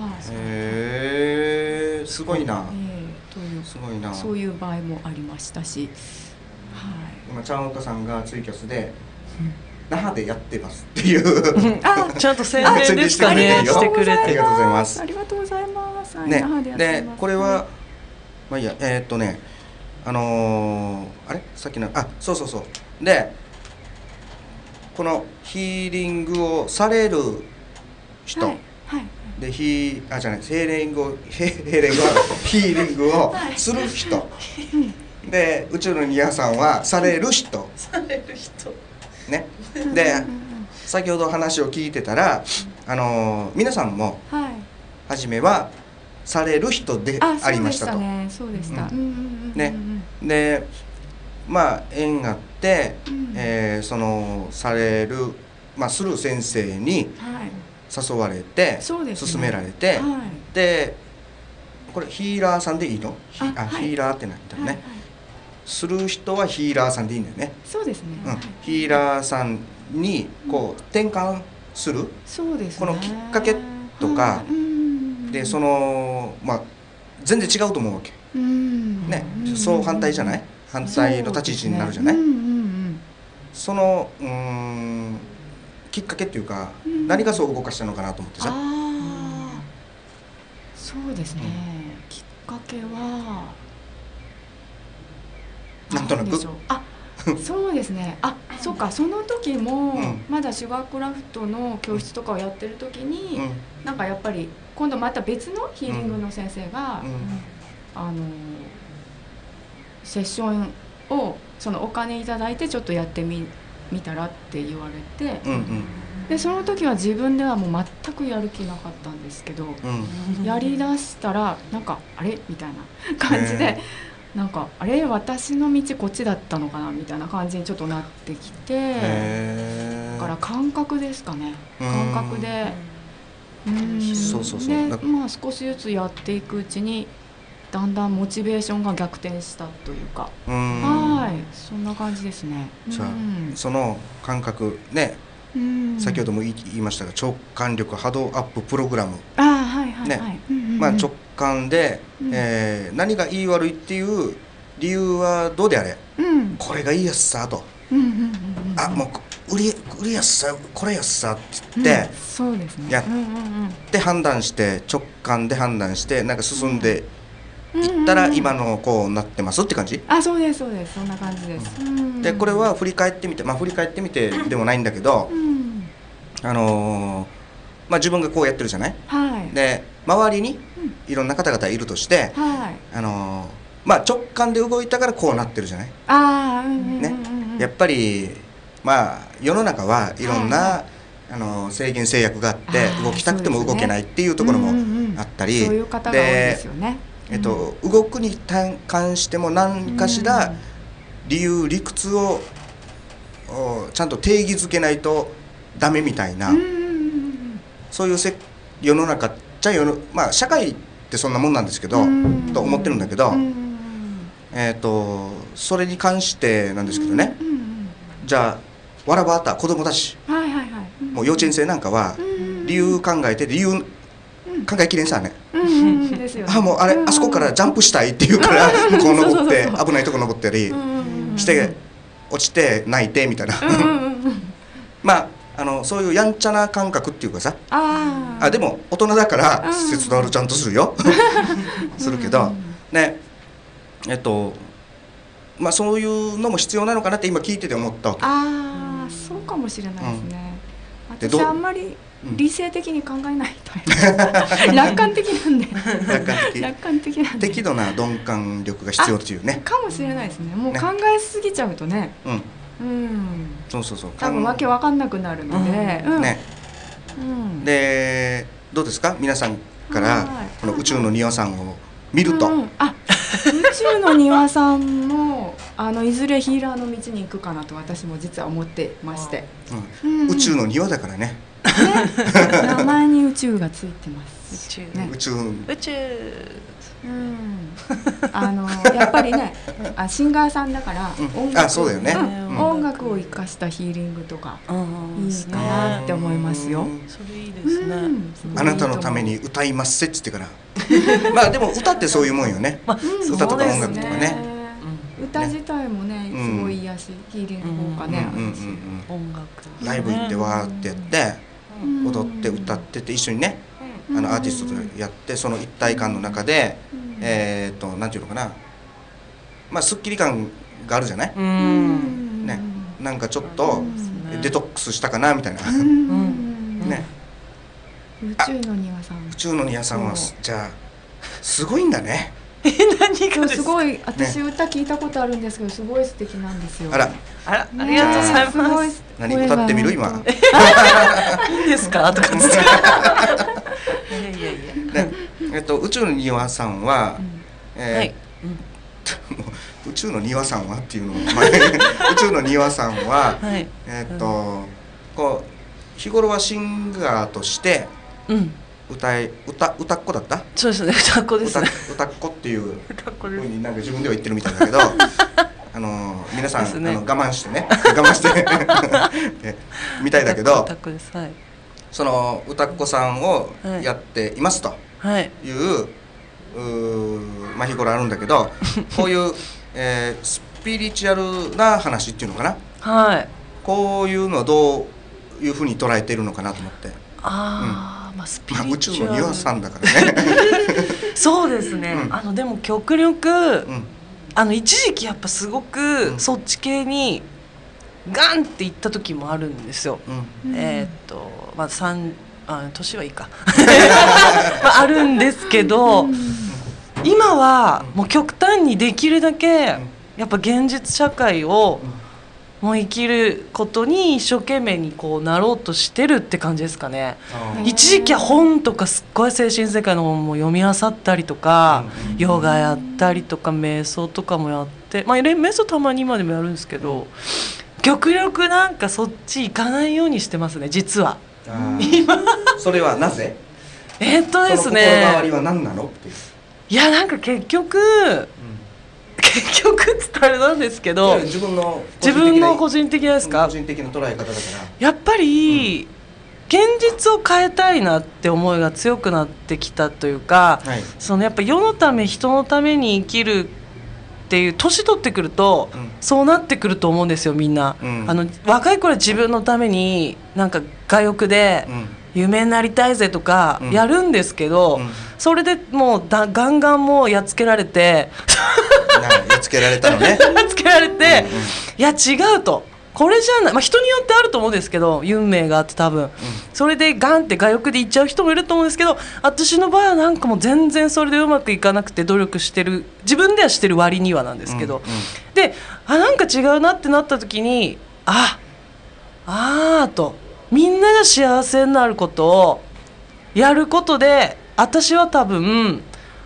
Speaker 1: すごいな。
Speaker 7: すごいな。そういう場合もありましたし、
Speaker 1: 今ちゃんおかさんがツイキャスで那覇でやってますっていう
Speaker 5: ちゃんと宣伝ですかね、してくれて。
Speaker 1: ありがとうございます。
Speaker 7: ありがとうございます。
Speaker 1: でこれはまあいいや、あれさっきのそうで、このヒーリングをされる人、でヒーリングをする人で、宇宙のニアさんはされる人ね。で先ほど話を聞いてたら、皆さんも初めはされる人でありましたと。
Speaker 7: そうでした。
Speaker 1: でまあ縁があって、そのされる、まあ、する先生に誘われて、勧められて、でこれヒーラーさんでいいの？ヒーラーってなったのね。する人はヒーラーさんでいいんだよね。
Speaker 7: そうですね。
Speaker 1: ヒーラーさんにこう転換する、
Speaker 7: そうですね。
Speaker 1: このきっかけとか
Speaker 7: はい、
Speaker 1: でそのまあ全然違うと思うわけね。そう反対じゃない、反対の立ち位置になるじゃない。そのきっかけっていうか、何がそう動かしたのかなと思ってさ。
Speaker 7: そうですね、きっかけは
Speaker 1: なんとなく
Speaker 7: でしょう。そうですね。そうか、その時も、まだシュガークラフトの教室とかをやってる時に、なんかやっぱり今度また別のヒーリングの先生が、セッションをそのお金いただいてちょっとやってみたらって言われて、でその時は自分ではもう全くやる気なかったんですけど、やりだしたらなんかあれみたいな感じで、なんかあれ私の道こっちだったのかなみたいな感じにちょっとなってきて、だから感覚ですかね。感覚で、
Speaker 1: そうそうそう。
Speaker 7: でまあ少しずつやっていくうちにだんだんモチベーションが逆転したというか、そんな感じですね。
Speaker 1: じゃあその感覚ね、先ほども言いましたが、直感力波動アッププログラムね、まあ直感で何がいい悪いっていう理由はどうであれ、これがいいやつさと、もう売りやすさこれやすさって言って
Speaker 7: そうですね、
Speaker 1: やって判断して、直感で判断してなんか進んでいったら今のこうなってますって感じ。
Speaker 7: そうですそうです、そんな感じです。
Speaker 1: でこれは振り返ってみて、振り返ってみてでもないんだけど、自分がこうやってるじゃない。で周りにいろんな方々いるとして、直感で動いたからこうなってるじゃない。やっぱり世の中はいろんな制限制約があって動きたくても動けないっていうところもあったり、
Speaker 7: そういう方が多いですよね。
Speaker 1: 動くに関しても何かしら理由理屈をちゃんと定義づけないとダメみたいな、そういう世の中っちゃ社会ってそんなもんなんですけどと思ってるんだけど、それに関してなんですけどね。じゃあわらばあった子供たち、もう幼稚園生なんかは理由考えて理由考えきれんさね。もうあそこからジャンプしたいって言うから向こう登って危ないとこ登ったりして落ちて泣いてみたいなそういうやんちゃな感覚っていうかさ、でも大人だから節度あるちゃんとするよするけどね、そういうのも必要なのかなって今聞いてて思ったわけ。
Speaker 7: そうかもしれないですね。私あんまり理性的に考えないタイプ楽観的なんで楽観的なんで
Speaker 1: 適度な鈍感力が必要っていうね。
Speaker 7: かもしれないですね。もう考えすぎちゃうとね、
Speaker 1: そう
Speaker 7: 多分わけわかんなくなるので、
Speaker 1: でどうですか皆さんからこの宇宙の庭さんを見ると、
Speaker 7: 宇宙の庭さんもいずれヒーラーの道に行くかなと私も実は思ってまして、
Speaker 1: 宇宙の庭だからね。
Speaker 7: 名前に宇宙がついてます。
Speaker 1: 宇宙
Speaker 7: やっぱりね、シンガーさんだから音楽を生かしたヒーリングとかいいかなって思いますよ。
Speaker 5: それいいですね。
Speaker 1: あなたのために歌いますって言ってからでも歌ってそういうもんよね。歌とか音楽とかね。
Speaker 7: 歌自体もねすごい癒し、ヒーリング効果ねあるし、
Speaker 5: 音楽
Speaker 1: ライブ行ってわーってやって踊って歌ってて一緒にねアーティストとやって、その一体感の中でなんていうのかな、すっきり感があるじゃない。なんかちょっとデトックスしたかなみたいなね。
Speaker 7: 宇宙の庭さん、
Speaker 1: 宇宙の庭さんはじゃあすごいんだね。
Speaker 5: 何が
Speaker 7: すごい、私歌聞いたことあるんですけどすごい素敵なんですよ。
Speaker 5: ありがとうございます。
Speaker 1: 何歌ってみる今。
Speaker 5: いいんですかとかつって。
Speaker 1: 宇宙の庭さんは宇宙の庭さんはっていうのも宇宙の庭さんはこう日頃はシンガーとして歌っ子だった？
Speaker 5: そうですね、歌っ子ですね。
Speaker 1: 歌っ子っていうふうになんか自分では言ってるみたいだけど皆さん、
Speaker 8: ですね
Speaker 1: 我慢してね我慢してみたいだけど、
Speaker 8: オタクです。はい。
Speaker 1: その歌っ子さんをやっていますと
Speaker 8: はい。
Speaker 1: いう、まあ日頃あるんだけどこういう、スピリチュアルな話っていうのかな、
Speaker 8: はい。
Speaker 1: こういうのはどういうふうに捉えているのかなと思って、
Speaker 8: ああ、まあスピリ
Speaker 1: まあ、宇
Speaker 8: チュアル。
Speaker 1: 宙の庭さんだからね
Speaker 8: そうですね。でも極力、
Speaker 1: うん
Speaker 8: 一時期やっぱすごくそっち系にガンっていった時もあるんですよ。
Speaker 1: うん
Speaker 8: まあ年はいいかまああるんですけど、今はもう極端にできるだけやっぱ現実社会をもう生きることに一生懸命にこうなろうとしてるって感じですかね。一時期は本とかすっごい精神世界の本も読み漁ったりとか、ヨガやったりとか瞑想とかもやって、まあ瞑想たまに今でもやるんですけど、極力なんかそっち行かないようにしてますね、実は。
Speaker 1: 今それはなぜ？
Speaker 8: です
Speaker 1: その心変わり
Speaker 8: ね、
Speaker 1: は何なのっていう。
Speaker 8: いやなんか結局っつったらあれなんですけど、
Speaker 1: 自分の
Speaker 8: 個人的なですか？
Speaker 1: 個人的な捉え方だから。
Speaker 8: やっぱり、現実を変えたいなって思いが強くなってきたというか、
Speaker 1: はい
Speaker 8: そのやっぱ世のため人のために生きるっていう年取ってくると、そうなってくると思うんですよみんな、若い頃は自分のためになんか我欲で有名になりたいぜとかやるんですけど、それでもうガンガンもうやっつけられて
Speaker 1: やっつけられたのね
Speaker 8: やっつけられて、いや違うと、これじゃない、まあ、人によってあると思うんですけど、運命があって多分、それでガンって我欲でいっちゃう人もいると思うんですけど、私の場合はなんかもう全然それでうまくいかなくて努力してる、自分ではしてる割にはなんですけど、でなんか違うなってなった時にと、みんなが幸せになることをやることで私は多分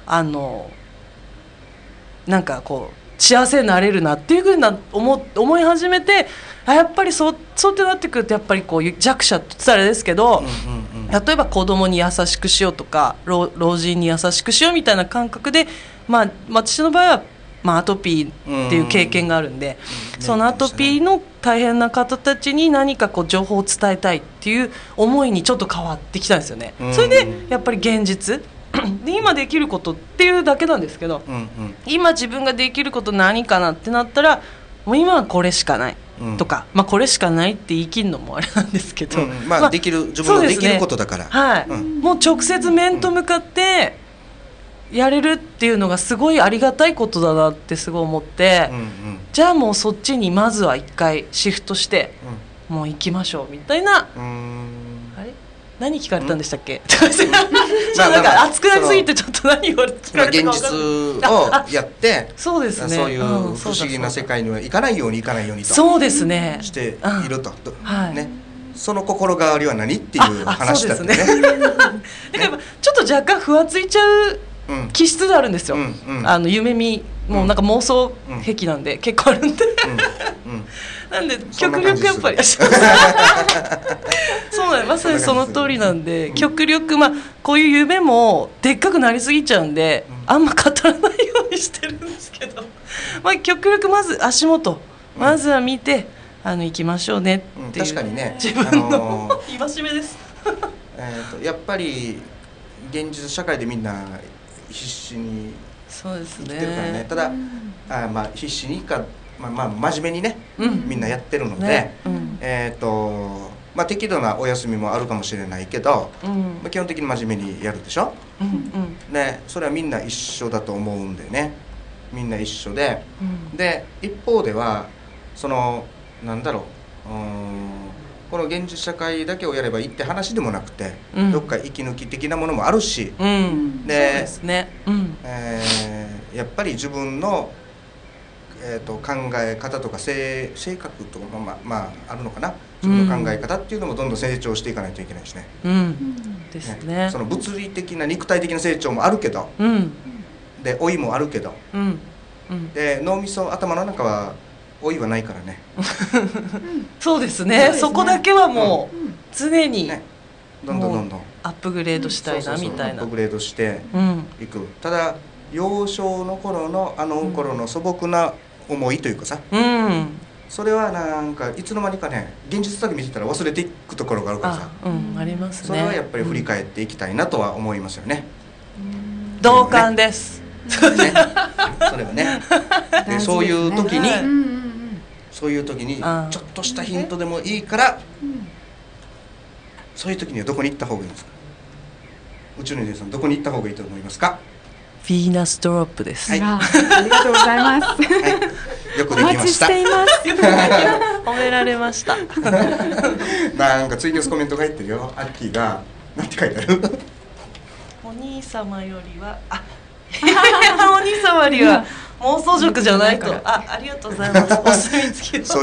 Speaker 8: なんかこう幸せになれるなっていうふうに思い始めて、やっぱりそうってなってくると、やっぱりこう弱者って言ったらあれですけど、例えば子供に優しくしようとか老人に優しくしようみたいな感覚で、まあ私の場合はアトピーっていう経験があるんで、そのアトピーの大変な方たちに何かこう情報を伝えたいっていう思いにちょっと変わってきたんですよね。それでやっぱり現実で今できることっていうだけなんですけど、今自分ができること何かなってなったら、もう今はこれしかないとか、まあこれしかないって言い切るのもあれなんですけど、
Speaker 1: まあできる、自分のできることだから、
Speaker 8: はい、もう直接面と向かってやれるっていうのがすごいありがたいことだなってすごい思って、じゃあもうそっちにまずは一回シフトして、もう行きましょうみたいな。あれ何聞かれたんでしたっけ？ちょっとなんか熱くなりすぎてちょっと何を聞かれたか分かんない。
Speaker 1: 現実をやって
Speaker 8: そうですね、
Speaker 1: そういう不思議な世界には行かないようにと
Speaker 8: そうですね
Speaker 1: していると、
Speaker 8: はい
Speaker 1: その心変わりは何っていう話だったね。
Speaker 8: だからちょっと若干ふわついちゃう気質があるんですよ。夢見もうなんか妄想癖なんで結構あるんで、なんで極力やっぱりそうなんで、まさにその通りなんで、極力こういう夢もでっかくなりすぎちゃうんで、あんま語らないようにしてるんですけど、極力まず足元まずは見て行きましょうねっていう、
Speaker 1: 確かにね、
Speaker 8: 自分の戒めです
Speaker 1: やっぱり現実社会でみんな必死に
Speaker 8: そうです
Speaker 1: 生きてるからね。ただ必死にか、真面目にね、みんなやってるので、適度なお休みもあるかもしれないけど、基本的に真面目にやるでしょ。ね、それはみんな一緒だと思うんでね、みんな一緒で、で一方ではそのなんだろう、この現実社会だけをやればいいって話でもなくて、どっか息抜き的なものもあるし、でやっぱり自分の、考え方とか性格とかあるのかな、自分の考え方っていうのもどんどん成長していかないといけないしね。
Speaker 8: ですね。
Speaker 1: その物理的な肉体的な成長もあるけど、で老いもあるけど、で脳みそ頭の中は老いはないからね。
Speaker 8: そうですね。そこだけはもう常に
Speaker 1: どんどん
Speaker 8: アップグレードしたいなみたいな。
Speaker 1: アップグレードしていく。ただ幼少の頃の頃の素朴な思いというかさ、
Speaker 8: うん
Speaker 1: それはなんかいつの間にかね現実だけ見てたら忘れていくところがあるからさ、
Speaker 8: ありますね。
Speaker 1: それはやっぱり振り返っていきたいなとは思いますよね。
Speaker 8: 同感です。
Speaker 1: ね、それはねでそういう時に、そういう時にちょっとしたヒントでもいいから、そういう時にはどこに行った方がいいんですか？宇宙の皆さんどこに行った方がいいと思いますか？
Speaker 8: ヴィーナスドロップです。
Speaker 1: はい、
Speaker 7: ありがとうございます。
Speaker 1: はい、よくできました。
Speaker 7: お待ちしています。
Speaker 8: 褒められました。
Speaker 1: なんかツイキャスコメントが入ってるよ。アッキーがなんて書いてある？
Speaker 8: お兄様よりはお兄様よりは妄想塾じゃないと。ありがとうございます。お墨付きを。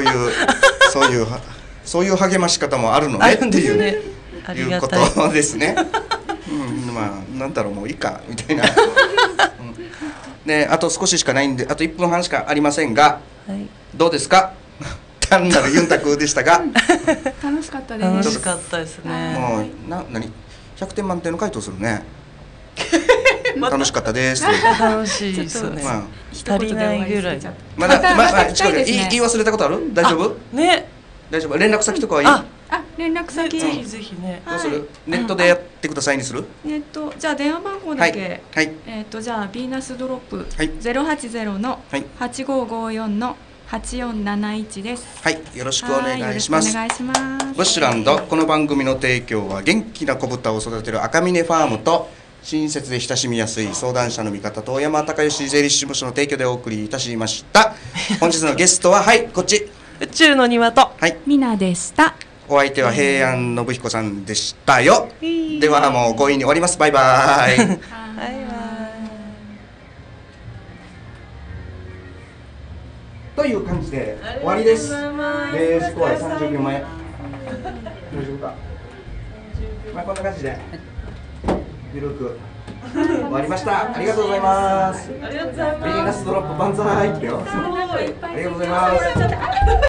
Speaker 1: そういう励まし方もあるのねっていう
Speaker 8: ね、あり
Speaker 1: いうこ
Speaker 8: がたい。
Speaker 1: とですね。まあなんだろうもういいかみたいな。ね、あと少ししかないんで、あと1分半しかありませんが、
Speaker 8: はい、
Speaker 1: どうですか？単なるユンタクでしたが、
Speaker 7: 楽しかったです。
Speaker 8: 楽しかったですね。
Speaker 1: もう何100点満点の回答するね。楽しかったです。
Speaker 8: 楽しいですね。
Speaker 1: まあ
Speaker 8: 足りないぐらい。
Speaker 1: まだ
Speaker 7: 近いですね。
Speaker 1: 言い忘れたことある？大丈夫？
Speaker 8: ね。
Speaker 1: 大丈夫。連絡先とかはいい？
Speaker 7: 連絡先
Speaker 8: ぜひぜひね。
Speaker 1: どうする？ネットでやってくださいにする？
Speaker 7: じゃあ電話番号だけ。
Speaker 1: はい。
Speaker 7: じゃあヴィーナスドロップ
Speaker 1: はい
Speaker 7: 080の8554の8471です。
Speaker 1: はい、よろしくお願いします。
Speaker 7: お願いします。
Speaker 1: ブッシュランド、この番組の提供は元気な子豚を育てる赤峰ファームと親切で親しみやすい相談者の味方遠山隆義税理士事務所の提供でお送りいたしました。本日のゲストははいこっち
Speaker 8: 宇宙の庭と
Speaker 7: ミナでした。
Speaker 1: お相手は平安信彦さんでしたよ。ではもう強引に終わります。バイバイ。
Speaker 8: バイバイ。
Speaker 1: という感じで終わりです。スコア30秒前。大丈夫か。まあこんな感じでゆるく終わりました。ありがとうございます。
Speaker 5: ありがとうございます。
Speaker 1: ヴィーナスドロップ万歳ってよ。
Speaker 5: すごい。
Speaker 1: ありがとうございます。